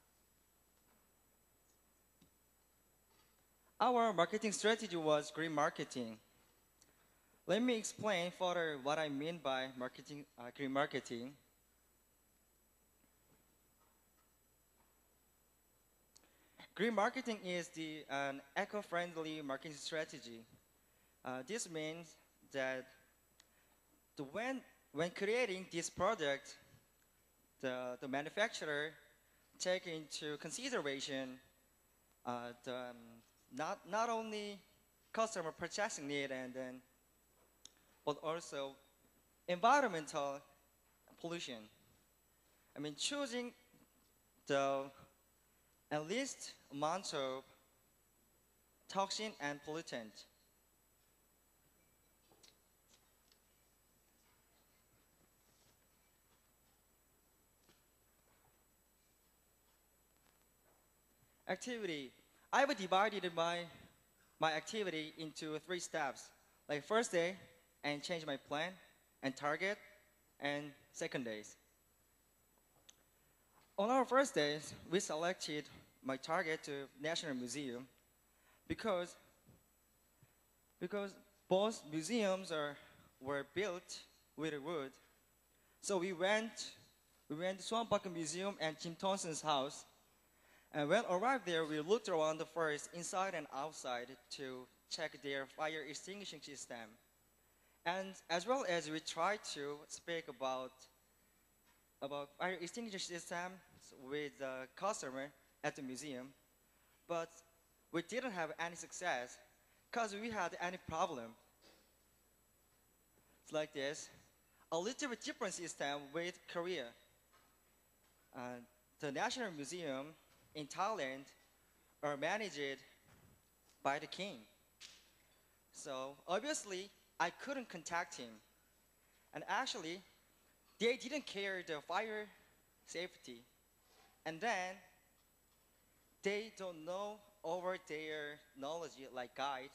[SPEAKER 8] Our marketing strategy was green marketing. Let me explain further what I mean by green marketing. green marketing is an eco-friendly marketing strategy. This means that when creating this product, the manufacturer take into consideration not only customer purchasing need but also environmental pollution. I mean, choosing the least amount of toxin and pollutant. Activity. I have divided my activity into 3 steps. Like first day, and change my plan and target, and second days. On our first days, we selected my target to National Museum because both museums were built with wood. So we went to Swan Park Museum and Jim Thompson's house. And when arrived there, we looked around first, inside and outside, to check their fire extinguishing system. And as well as we tried to speak about fire extinguishing system with the customer at the museum, but we didn't have any success because we had any problem. It's like this, a little bit different system with Korea. The National Museum in Thailand are managed by the king. So obviously, I couldn't contact him. And actually, they didn't care the fire safety. And then, they don't know over their knowledge like guide.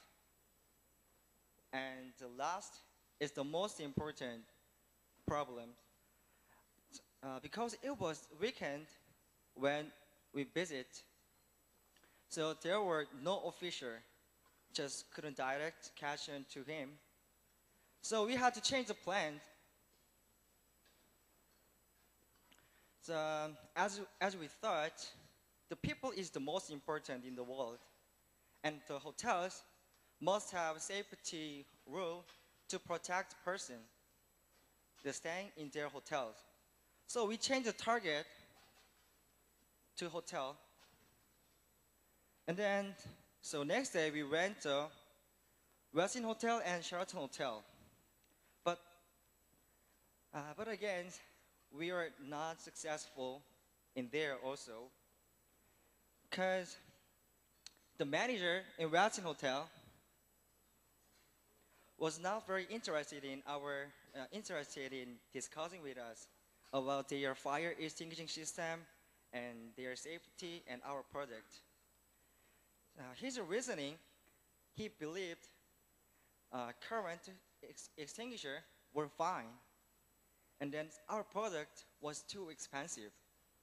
[SPEAKER 8] And the last is the most important problem. Because it was weekend when we visit, so there were no official, just couldn't direct question to him. So we had to change the plan. So as we thought, the people is the most important in the world, and the hotels must have safety rule to protect person they're staying in their hotels. So we changed the target to hotel. And then, so next day we went to Westin Hotel and Sheraton Hotel. But again, we were not successful in there also, because the manager in Westin Hotel was not very interested in discussing with us about their fire extinguishing system and their safety and our product. His reasoning, he believed current extinguisher were fine, and then our product was too expensive.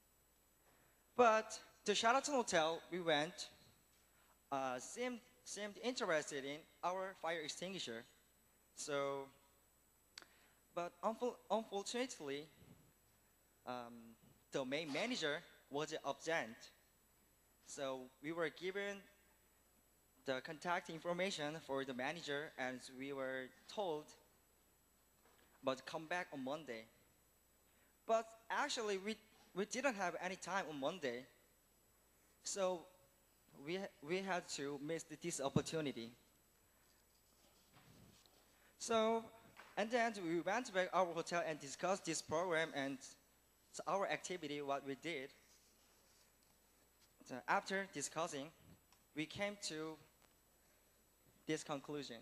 [SPEAKER 8] But the Sheraton Hotel we went seemed interested in our fire extinguisher. So, but unfortunately, the main manager was absent. So we were given the contact information for the manager, and we were told about come back on Monday. But actually, we didn't have any time on Monday, so we had to miss this opportunity. So, and then we went back our hotel and discussed this program and our activity, what we did. So after discussing, we came to this conclusion.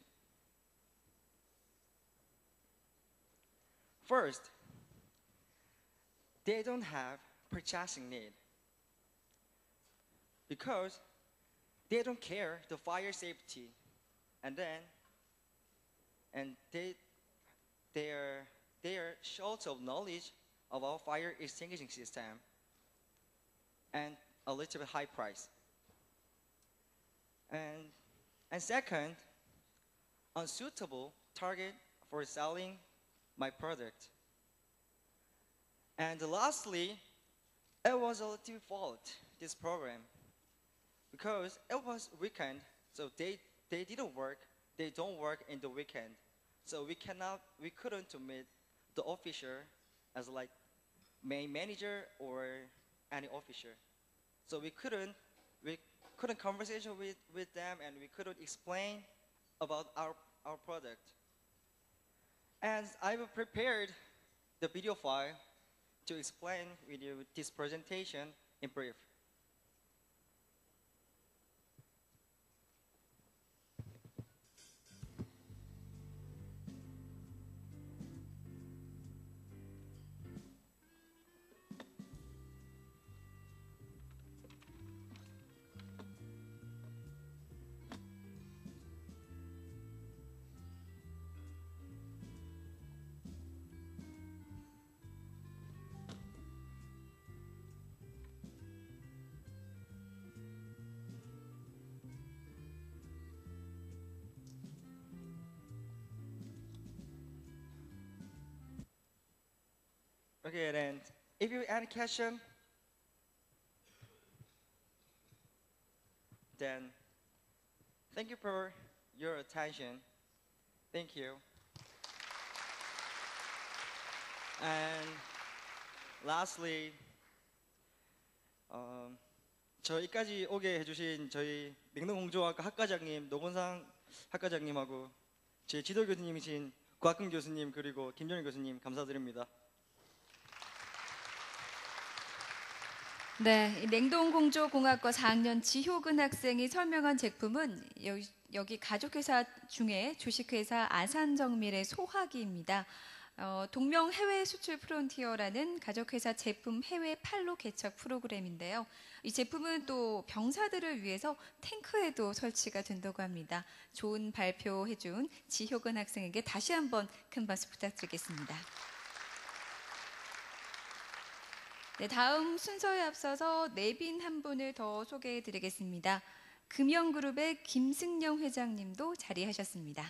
[SPEAKER 8] First, they don't have purchasing need because they don't care the fire safety, and they are short of knowledge of our fire extinguishing system and a little bit high price. And second, unsuitable target for selling my product. And lastly, it was a little fault, this program. because it was weekend, so they didn't work. They don't work in the weekend, so we couldn't to meet the officer as like main manager or any officer. So we couldn't conversation with them, and we couldn't explain about our product. And I prepared the video file to explain with you this presentation in brief. Okay, then if you have any question, then thank you for your attention. Thank you. And lastly, 저희까지 오게 해주신 저희 냉동공조학과 학과장님 노건상 학과장님하고 제 지도 교수님이신 구학근 교수님 그리고 김정일 교수님 감사드립니다.
[SPEAKER 1] 네, 이 냉동공조공학과 4학년 지효근 학생이 설명한 제품은 여기 가족회사 중에 주식회사 아산정밀의 소화기입니다. 동명 해외 수출 프론티어라는 가족회사 제품 해외 판로 개척 프로그램인데요. 이 제품은 또 병사들을 위해서 탱크에도 설치가 된다고 합니다. 좋은 발표해준 지효근 학생에게 다시 한번 큰 박수 부탁드리겠습니다. 네, 다음 순서에 앞서서 내빈 한 분을 더 소개해 드리겠습니다. 금영그룹의 김승영 회장님도 자리하셨습니다.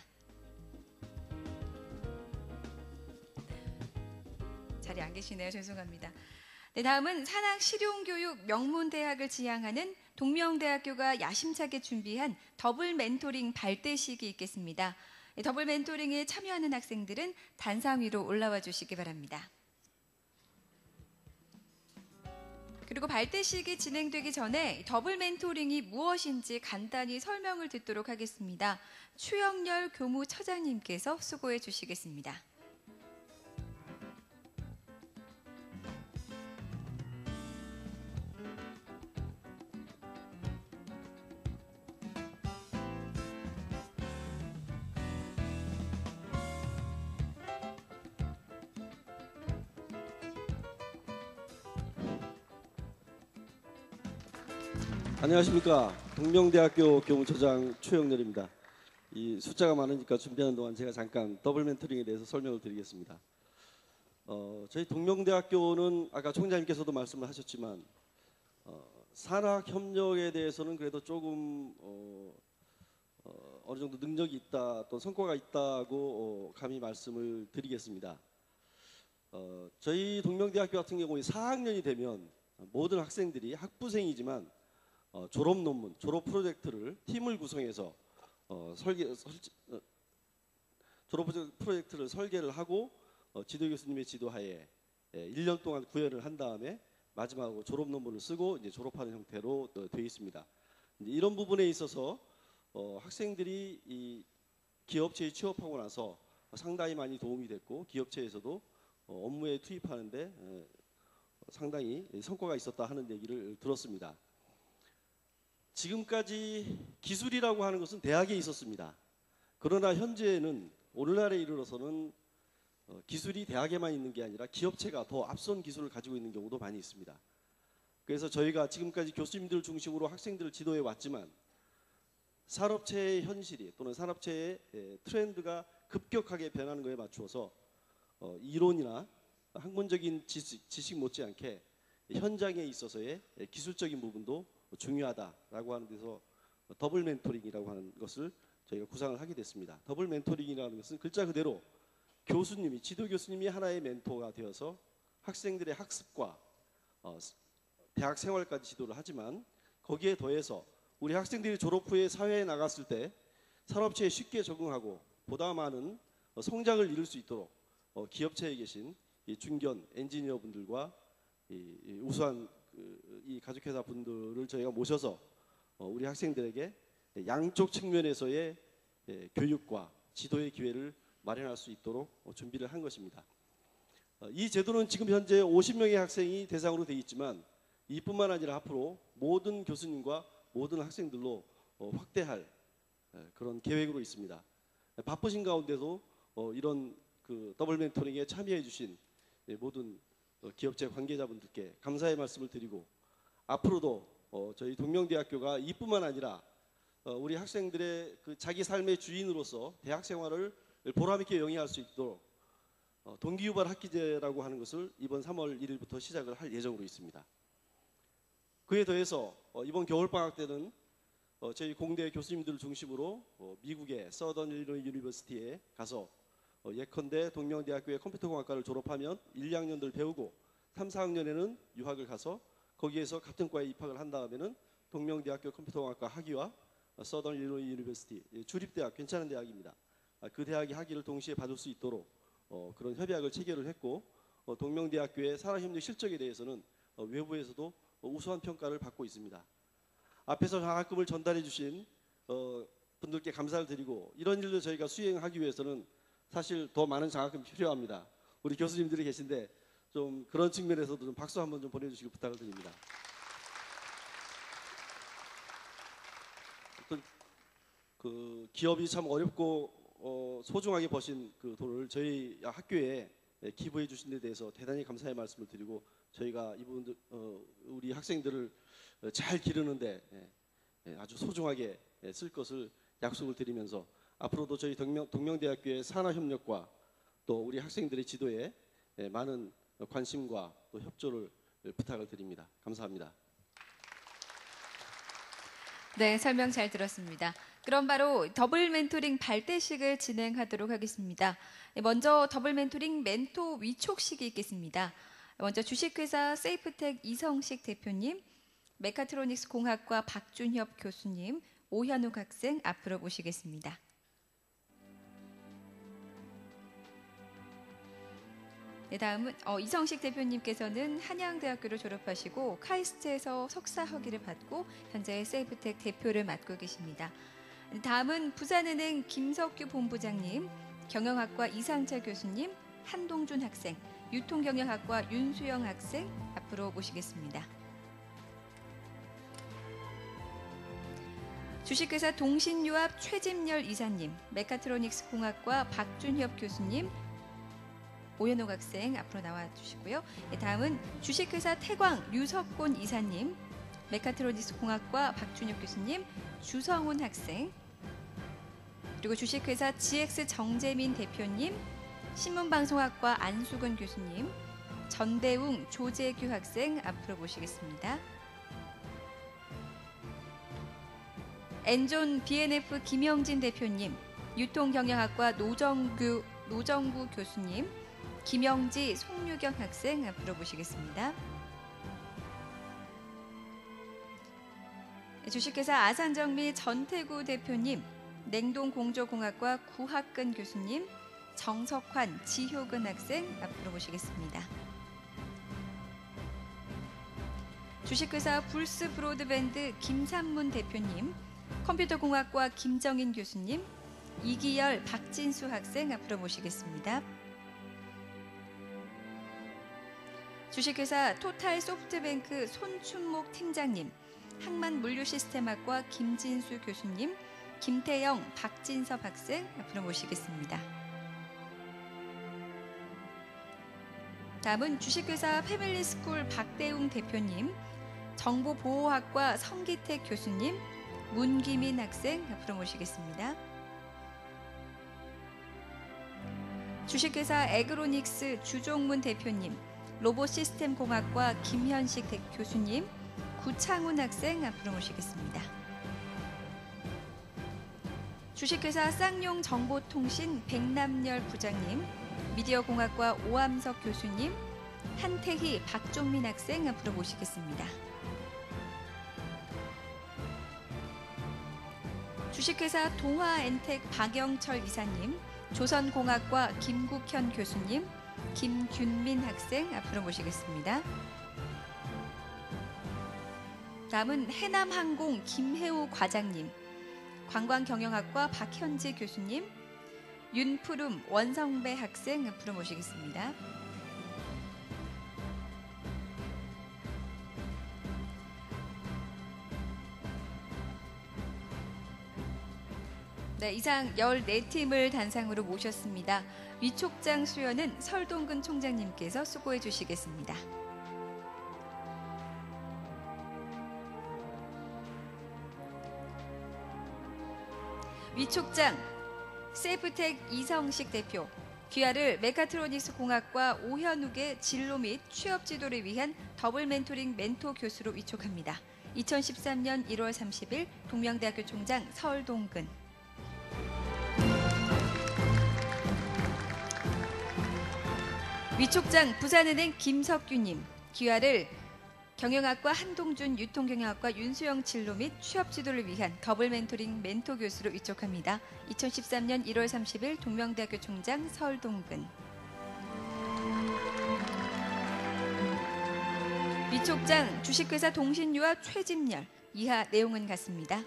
[SPEAKER 1] 자리 안 계시네요. 죄송합니다. 네, 다음은 산학실용교육 명문대학을 지향하는 동명대학교가 야심차게 준비한 더블 멘토링 발대식이 있겠습니다. 더블 멘토링에 참여하는 학생들은 단상 위로 올라와 주시기 바랍니다. 그리고 발대식이 진행되기 전에 더블 멘토링이 무엇인지 간단히 설명을 듣도록 하겠습니다. 추영렬 교무처장님께서 수고해 주시겠습니다.
[SPEAKER 10] 안녕하십니까. 동명대학교 교무처장 추영렬입니다. 이 숫자가 많으니까 준비하는 동안 제가 잠깐 더블 멘토링에 대해서 설명을 드리겠습니다. 저희 동명대학교는 아까 총장님께서도 말씀을 하셨지만 산학협력에 대해서는 그래도 조금 어느 정도 능력이 있다, 또 성과가 있다고 감히 말씀을 드리겠습니다. 저희 동명대학교 같은 경우에 4학년이 되면 모든 학생들이 학부생이지만 졸업 논문, 졸업 프로젝트를 팀을 구성해서 졸업 프로젝트를 설계를 하고 지도 교수님의 지도하에 1년 동안 구현을 한 다음에 마지막으로 졸업 논문을 쓰고 이제 졸업하는 형태로 되어 있습니다. 이런 부분에 있어서 학생들이 이 기업체에 취업하고 나서 상당히 많이 도움이 됐고 기업체에서도 업무에 투입하는데 상당히 성과가 있었다 하는 얘기를 들었습니다. 지금까지 기술이라고 하는 것은 대학에 있었습니다. 그러나 현재는 오늘날에 이르러서는 기술이 대학에만 있는 게 아니라 기업체가 더 앞선 기술을 가지고 있는 경우도 많이 있습니다. 그래서 저희가 지금까지 교수님들 중심으로 학생들을 지도해 왔지만 산업체의 현실이 또는 산업체의 트렌드가 급격하게 변하는 것에 맞추어서 이론이나 학문적인 지식 못지않게 현장에 있어서의 기술적인 부분도 중요하다라고 하는 데서 더블 멘토링이라고 하는 것을 저희가 구상을 하게 됐습니다. 더블 멘토링이라는 것은 글자 그대로 교수님이, 지도 교수님이 하나의 멘토가 되어서 학생들의 학습과 대학 생활까지 지도를 하지만 거기에 더해서 우리 학생들이 졸업 후에 사회에 나갔을 때 산업체에 쉽게 적응하고 보다 많은 성장을 이룰 수 있도록 기업체에 계신 이 중견 엔지니어 분들과 이 우수한 이 가족회사 분들을 저희가 모셔서 우리 학생들에게 양쪽 측면에서의 교육과 지도의 기회를 마련할 수 있도록 준비를 한 것입니다. 이 제도는 지금 현재 50명의 학생이 대상으로 되어 있지만 이뿐만 아니라 앞으로 모든 교수님과 모든 학생들로 확대할 그런 계획으로 있습니다. 바쁘신 가운데도 이런 그 더블 멘토링에 참여해 주신 모든 기업체 관계자분들께 감사의 말씀을 드리고 앞으로도 저희 동명대학교가 이뿐만 아니라 우리 학생들의 그 자기 삶의 주인으로서 대학 생활을 보람 있게 영위할 수 있도록 동기유발 학기제라고 하는 것을 이번 3월 1일부터 시작을 할 예정으로 있습니다. 그에 더해서 이번 겨울방학 때는 저희 공대 교수님들을 중심으로 미국의 서던 일리노이 유니버시티에 가서 예컨대 동명대학교의 컴퓨터공학과를 졸업하면 1, 2학년들 배우고 3, 4학년에는 유학을 가서 거기에서 같은 과에 입학을 한 다음에는 동명대학교 컴퓨터공학과 학위와 서던 일리노이 유니버시티 주립대학 괜찮은 대학입니다. 그 대학의 학위를 동시에 받을 수 있도록 그런 협약을 체결을 했고 동명대학교의 산업협력 실적에 대해서는 외부에서도 우수한 평가를 받고 있습니다. 앞에서 장학금을 전달해 주신 분들께 감사를 드리고 이런 일을 저희가 수행하기 위해서는 사실 더 많은 장학금이 필요합니다. 우리 교수님들이 계신데 좀 그런 측면에서도 좀 박수 한번 좀 보내주시길 부탁을 드립니다. 어떤 그 기업이 참 어렵고 소중하게 버신 그 돈을 저희 학교에 기부해 주신 데 대해서 대단히 감사의 말씀을 드리고 저희가 이 부분들 우리 학생들을 잘 기르는데 아주 소중하게 쓸 것을 약속을 드리면서 앞으로도 저희 동명대학교의 산학협력과 또 우리 학생들의 지도에 많은 관심과 또 협조를 부탁을 드립니다. 감사합니다.
[SPEAKER 1] 네, 설명 잘 들었습니다. 그럼 바로 더블 멘토링 발대식을 진행하도록 하겠습니다. 먼저 더블 멘토링 멘토 위촉식이 있겠습니다. 먼저 주식회사 세이프텍 이성식 대표님, 메카트로닉스 공학과 박준협 교수님, 오현욱 학생 앞으로 모시겠습니다. 네, 다음은 이성식 대표님께서는 한양대학교를 졸업하시고 카이스트에서 석사 학위를 받고 현재 세이프텍 대표를 맡고 계십니다. 다음은 부산은행 김석규 본부장님, 경영학과 이상철 교수님, 한동준 학생, 유통경영학과 윤수영 학생 앞으로 모시겠습니다. 주식회사 동신유압 최진열 이사님, 메카트로닉스 공학과 박준협 교수님, 오현옥 학생 앞으로 나와주시고요. 다음은 주식회사 태광 류석곤 이사님, 메카트로닉스 공학과 박준혁 교수님, 주성훈 학생, 그리고 주식회사 GX 정재민 대표님, 신문방송학과 안수근 교수님, 전대웅 조재규 학생 앞으로 모시겠습니다. 엔존 BNF 김영진 대표님, 유통경영학과 노정구 교수님, 김영지 송유경 학생 앞으로 모시겠습니다. 주식회사 아산정미 전태구 대표님, 냉동공조공학과 구학근 교수님, 정석환 지효근 학생 앞으로 모시겠습니다. 주식회사 불스 브로드밴드 김삼문 대표님, 컴퓨터공학과 김정인 교수님, 이기열 박진수 학생 앞으로 모시겠습니다. 주식회사 토탈소프트뱅크 손춘목 팀장님, 항만물류시스템학과 김진수 교수님, 김태영 박진섭 학생 앞으로 모시겠습니다. 다음은 주식회사 패밀리스쿨 박대웅 대표님, 정보보호학과 성기택 교수님, 문기민 학생 앞으로 모시겠습니다. 주식회사 에그로닉스 주종문 대표님, 로봇시스템공학과 김현식 교수님, 구창훈 학생 앞으로 모시겠습니다. 주식회사 쌍용 정보통신 백남열 부장님, 미디어공학과 오암석 교수님, 한태희 박종민 학생 앞으로 모시겠습니다. 주식회사 동화엔텍 박영철 이사님, 조선공학과 김국현 교수님, 김균민 학생 앞으로 모시겠습니다. 다음은 해남항공 김혜우 과장님, 관광경영학과 박현지 교수님, 윤푸름 원성배 학생 앞으로 모시겠습니다. 네, 이상 14팀을 단상으로 모셨습니다. 위촉장 수여는 설동근 총장님께서 수고해 주시겠습니다. 위촉장 세이프텍 이성식 대표, 귀하를 메카트로닉스 공학과 오현욱의 진로 및 취업 지도를 위한 더블 멘토링 멘토 교수로 위촉합니다. 2013년 1월 30일 동명대학교 총장 설동근. 위촉장 부산은행 김석규님, 귀하를 경영학과 한동준 유통경영학과 윤수영 진로 및 취업 지도를 위한 더블 멘토링 멘토 교수로 위촉합니다. 2013년 1월 30일 동명대학교 총장 설동근. 위촉장 주식회사 동신유와 최진열, 이하 내용은 같습니다.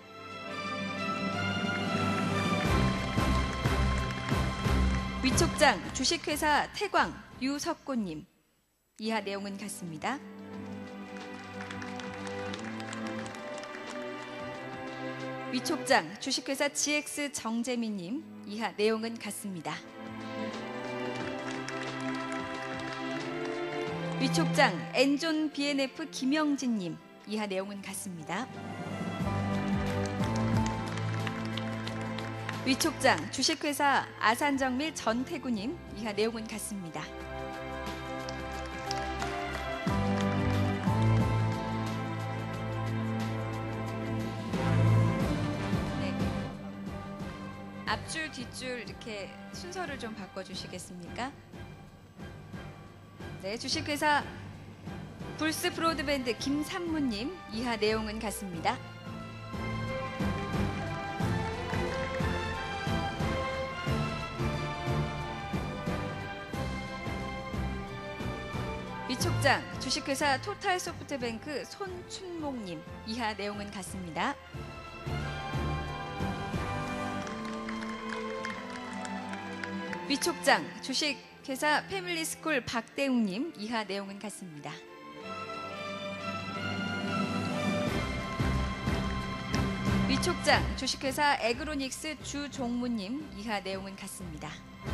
[SPEAKER 1] 위촉장 주식회사 태광 유석곤님, 이하 내용은 같습니다. 위촉장 주식회사 GX 정재민님, 이하 내용은 같습니다. 위촉장 엔존 BNF 김영진님, 이하 내용은 같습니다. 위촉장 주식회사 아산정밀 전태구님, 이하 내용은 같습니다. 앞줄 뒷줄 이렇게 순서를 좀 바꿔주시겠습니까? 네, 주식회사 불스 브로드밴드 김삼무님, 이하 내용은 같습니다. 위촉장 주식회사 토탈소프트뱅크 손춘목님, 이하 내용은 같습니다. 위촉장 주식회사 패밀리스쿨 박대웅님, 이하 내용은 같습니다. 위촉장 주식회사 에그로닉스 주종무님, 이하 내용은 같습니다.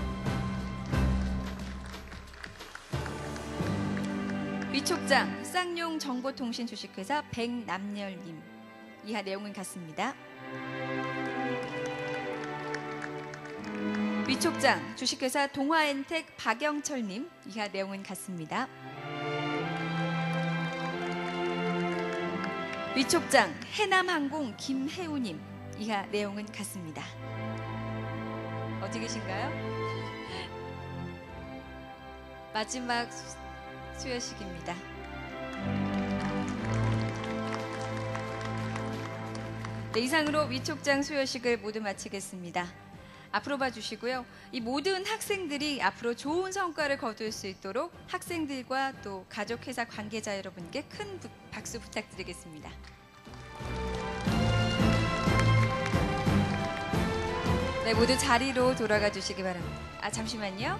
[SPEAKER 1] 위촉장 쌍용 정보통신 주식회사 백남열님, 이하 내용은 같습니다. 위촉장 주식회사 동화엔텍 박영철님, 이하 내용은 같습니다. 위촉장 해남항공 김혜우님, 이하 내용은 같습니다. 어디 계신가요? 마지막 수여식입니다. 네, 이상으로 위촉장 수여식을 모두 마치겠습니다. 앞으로 봐주시고요. 이 모든 학생들이 앞으로 좋은 성과를 거둘 수 있도록 학생들과 또 가족회사 관계자 여러분께 큰 박수 부탁드리겠습니다. 네, 모두 자리로 돌아가 주시기 바랍니다. 잠시만요.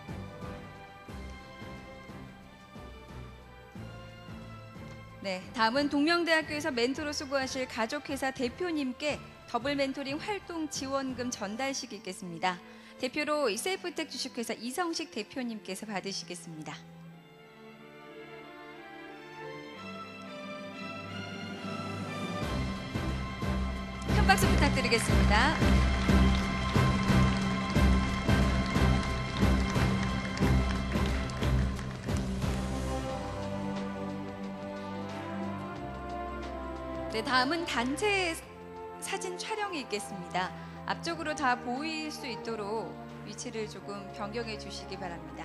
[SPEAKER 1] 네, 다음은 동명대학교에서 멘토로 수고하실 가족회사 대표님께 더블 멘토링 활동 지원금 전달식이 있겠습니다. 대표로 세이프텍 주식회사 이성식 대표님께서 받으시겠습니다. 큰 박수 부탁드리겠습니다. 네, 다음은 단체 사진 촬영이 있겠습니다. 앞쪽으로 다 보일 수 있도록 위치를 조금 변경해 주시기 바랍니다.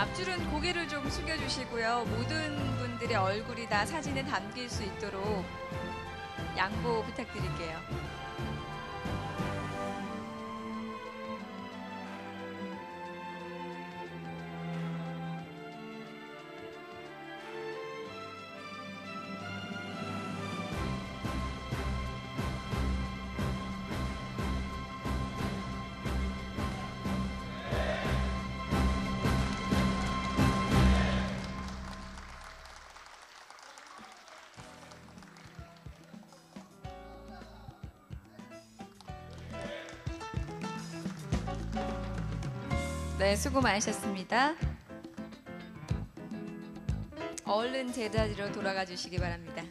[SPEAKER 1] 앞줄은 고개를 좀 숙여주시고요. 모든 분들의 얼굴이 다 사진에 담길 수 있도록 양보 부탁드릴게요. 네, 수고 많으셨습니다. 얼른 제자리로 돌아가 주시기 바랍니다.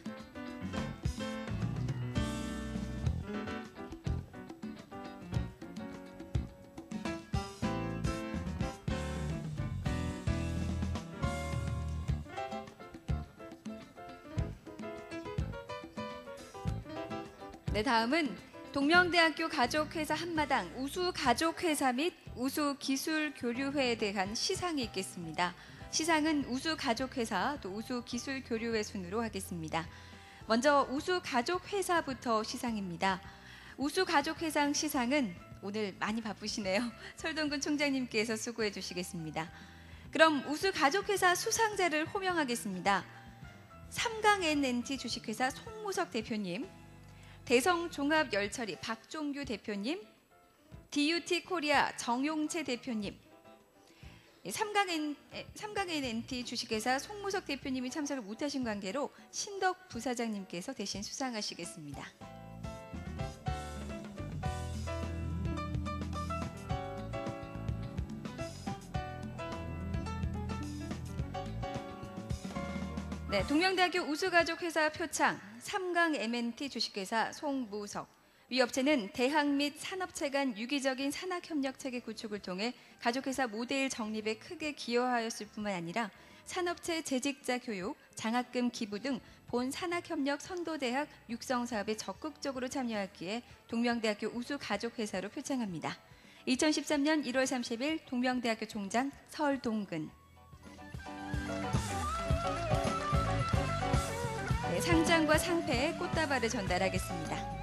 [SPEAKER 1] 네, 다음은 동명대학교 가족회사 한마당 우수가족회사 및 우수기술교류회에 대한 시상이 있겠습니다. 시상은 우수가족회사 또 우수기술교류회 순으로 하겠습니다. 먼저 우수가족회사부터 시상입니다. 우수가족회상 시상은 오늘 많이 바쁘시네요. 설동근 총장님께서 수고해 주시겠습니다. 그럼 우수가족회사 수상자를 호명하겠습니다. 삼강NNT 주식회사 송무석 대표님, 대성종합열처리 박종규 대표님, DUT 코리아 정용채 대표님, 삼강NNT 주식회사 송무석 대표님이 참석을 못하신 관계로 신덕 부사장님께서 대신 수상하시겠습니다. 네, 동명대학교 우수가족회사 표창 삼강MNT 주식회사 송무석. 위 업체는 대학 및 산업체 간 유기적인 산학협력체계 구축을 통해 가족회사 모델 정립에 크게 기여하였을 뿐만 아니라 산업체 재직자 교육, 장학금 기부 등 본 산학협력 선도대학 육성 사업에 적극적으로 참여했기에 동명대학교 우수가족회사로 표창합니다. 2013년 1월 30일 동명대학교 총장 설동근. 네, 상장과 상패에 꽃다발을 전달하겠습니다.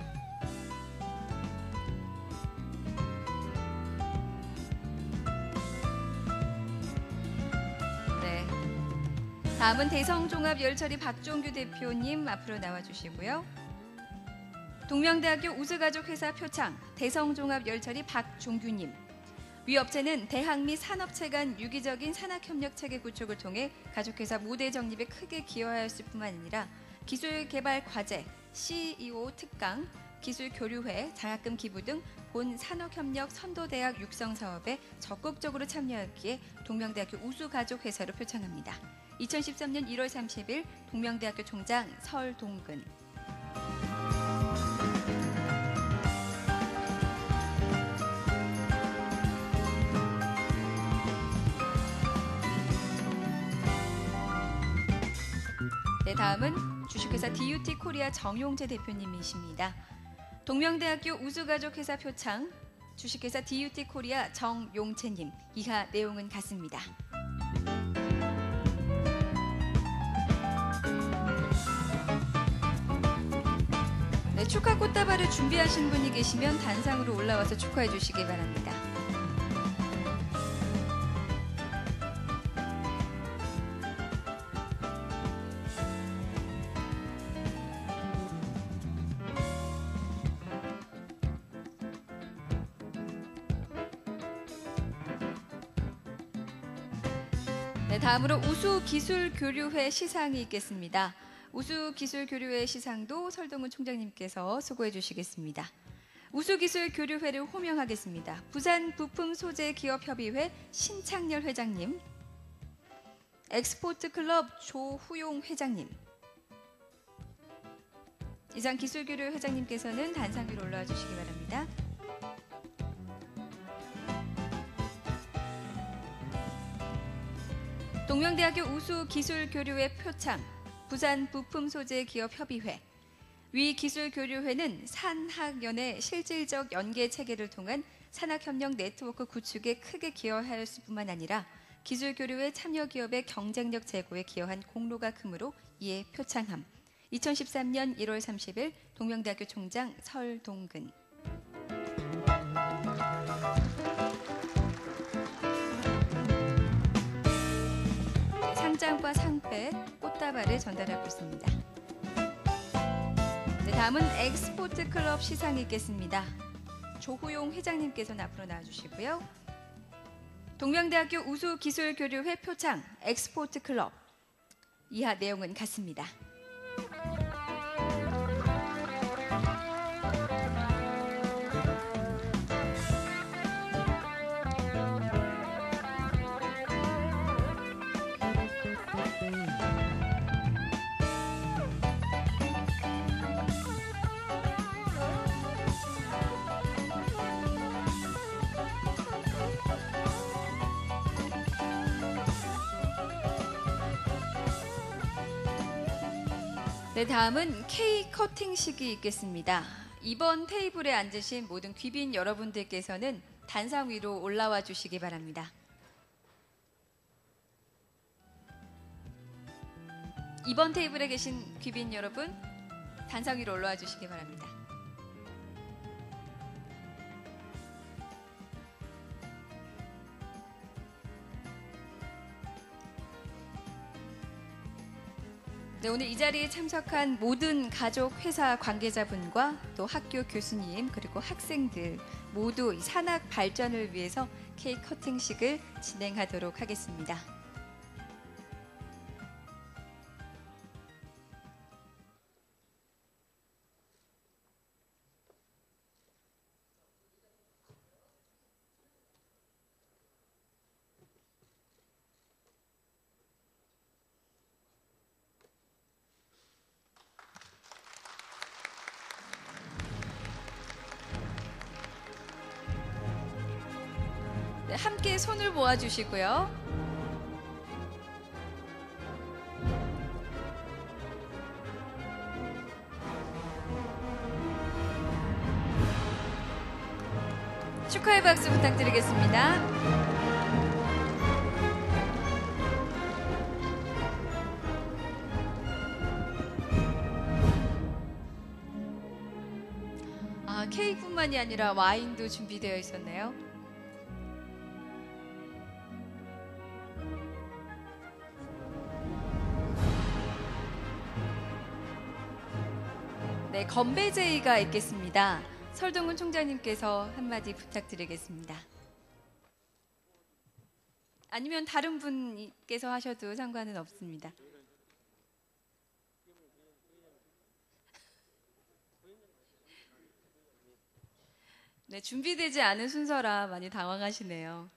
[SPEAKER 1] 다음은 대성종합열처리 박종규 대표님 앞으로 나와주시고요. 동명대학교 우수가족회사 표창 대성종합열처리 박종규님. 위 업체는 대학 및 산업체 간 유기적인 산학협력체계 구축을 통해 가족회사 모델 정립에 크게 기여하였을 뿐만 아니라 기술개발 과제, CEO 특강, 기술교류회, 장학금 기부 등 본 산업협력 선도대학 육성 사업에 적극적으로 참여했기에 동명대학교 우수가족회사로 표창합니다. 2013년 1월 30일 동명대학교 총장 설동근. 네, 다음은 주식회사 DUT 코리아 정용재 대표님이십니다. 동명대학교 우수가족회사 표창 주식회사 DUT 코리아 정용채님. 이하 내용은 같습니다. 네, 축하 꽃다발을 준비하신 분이 계시면 단상으로 올라와서 축하해 주시기 바랍니다. 네, 다음으로 우수기술교류회 시상이 있겠습니다. 우수기술교류회 시상도 설동근 총장님께서 수고해 주시겠습니다. 우수기술교류회를 호명하겠습니다. 부산부품소재기업협의회 신창렬 회장님, 엑스포트클럽 조후용 회장님. 이상 기술교류 회장님께서는 단상 위로 올라와 주시기 바랍니다. 동명대학교 우수기술교류회 표창 부산부품소재기업협의회. 위 기술교류회는 산학연의 실질적 연계 체계를 통한 산학협력 네트워크 구축에 크게 기여하였을 뿐만 아니라 기술 교류의 참여 기업의 경쟁력 제고에 기여한 공로가 크므로 이에 표창함. 2013년 1월 30일 동명대학교 총장 설동근. 상장과 상패, 꽃다발을 전달하고 있습니다. 네, 다음은 엑스포트 클럽 시상이 있겠습니다. 조호용 회장님께서는 앞으로 나와주시고요. 동명대학교 우수기술교류회 표창 엑스포트 클럽. 이하 내용은 같습니다. 네, 다음은 케이크 커팅식이 있겠습니다. 이번 테이블에 앉으신 모든 귀빈 여러분들께서는 단상 위로 올라와 주시기 바랍니다. 이번 테이블에 계신 귀빈 여러분, 단상 위로 올라와 주시기 바랍니다. 네, 오늘 이 자리에 참석한 모든 가족, 회사 관계자분과 또 학교 교수님 그리고 학생들 모두 이 산학 발전을 위해서 케이크 커팅식을 진행하도록 하겠습니다. 네, 함께 손을 모아주시고요. 축하의 박수 부탁드리겠습니다. 케이크뿐만이 아니라 와인도 준비되어 있었네요. 네, 건배 제의가 있겠습니다. 설동근 총장님께서 한마디 부탁드리겠습니다. 아니면 다른 분께서 하셔도 상관은 없습니다. 네, 준비되지 않은 순서라 많이 당황하시네요.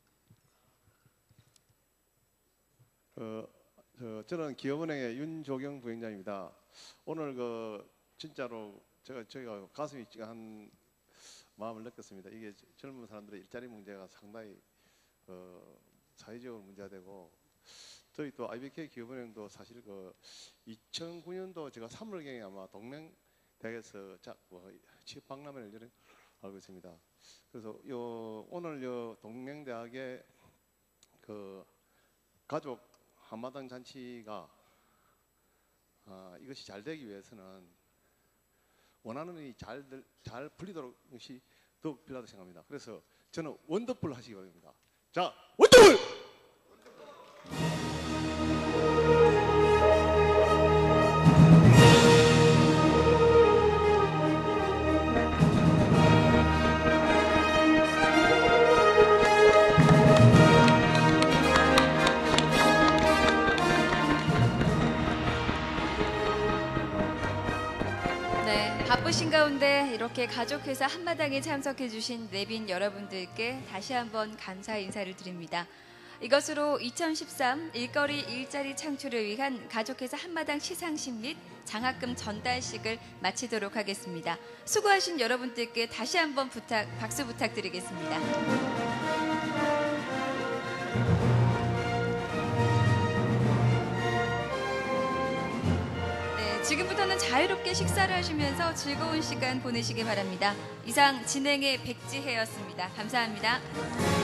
[SPEAKER 11] 저는 기업은행의 윤조경 부행장입니다. 오늘 진짜로 저희가 가슴이 찌한 마음을 느꼈습니다. 이게 젊은 사람들의 일자리 문제가 상당히 사회적으로 문제가 되고, 저희 또 IBK 기업은행도 사실 2009년도 제가 3월경에 아마 동명대학에서 취업 박람회를 열은 알고 있습니다. 그래서 오늘 동명대학의 가족 한마당 잔치가 이것이 잘 되기 위해서는 원하는 일이 잘 풀리도록 것이 더욱 필요하다고 생각합니다. 그래서 저는 원더풀 하시기 바랍니다. 자, 원더풀!
[SPEAKER 1] 바쁘신 가운데 이렇게 가족회사 한마당에 참석해주신 내빈 여러분들께 다시 한번 감사 인사를 드립니다. 이것으로 2013 일거리 일자리 창출을 위한 가족회사 한마당 시상식 및 장학금 전달식을 마치도록 하겠습니다. 수고하신 여러분들께 다시 한번 박수 부탁드리겠습니다. 지금부터는 자유롭게 식사를 하시면서 즐거운 시간 보내시기 바랍니다. 이상 진행의 백지혜였습니다. 감사합니다.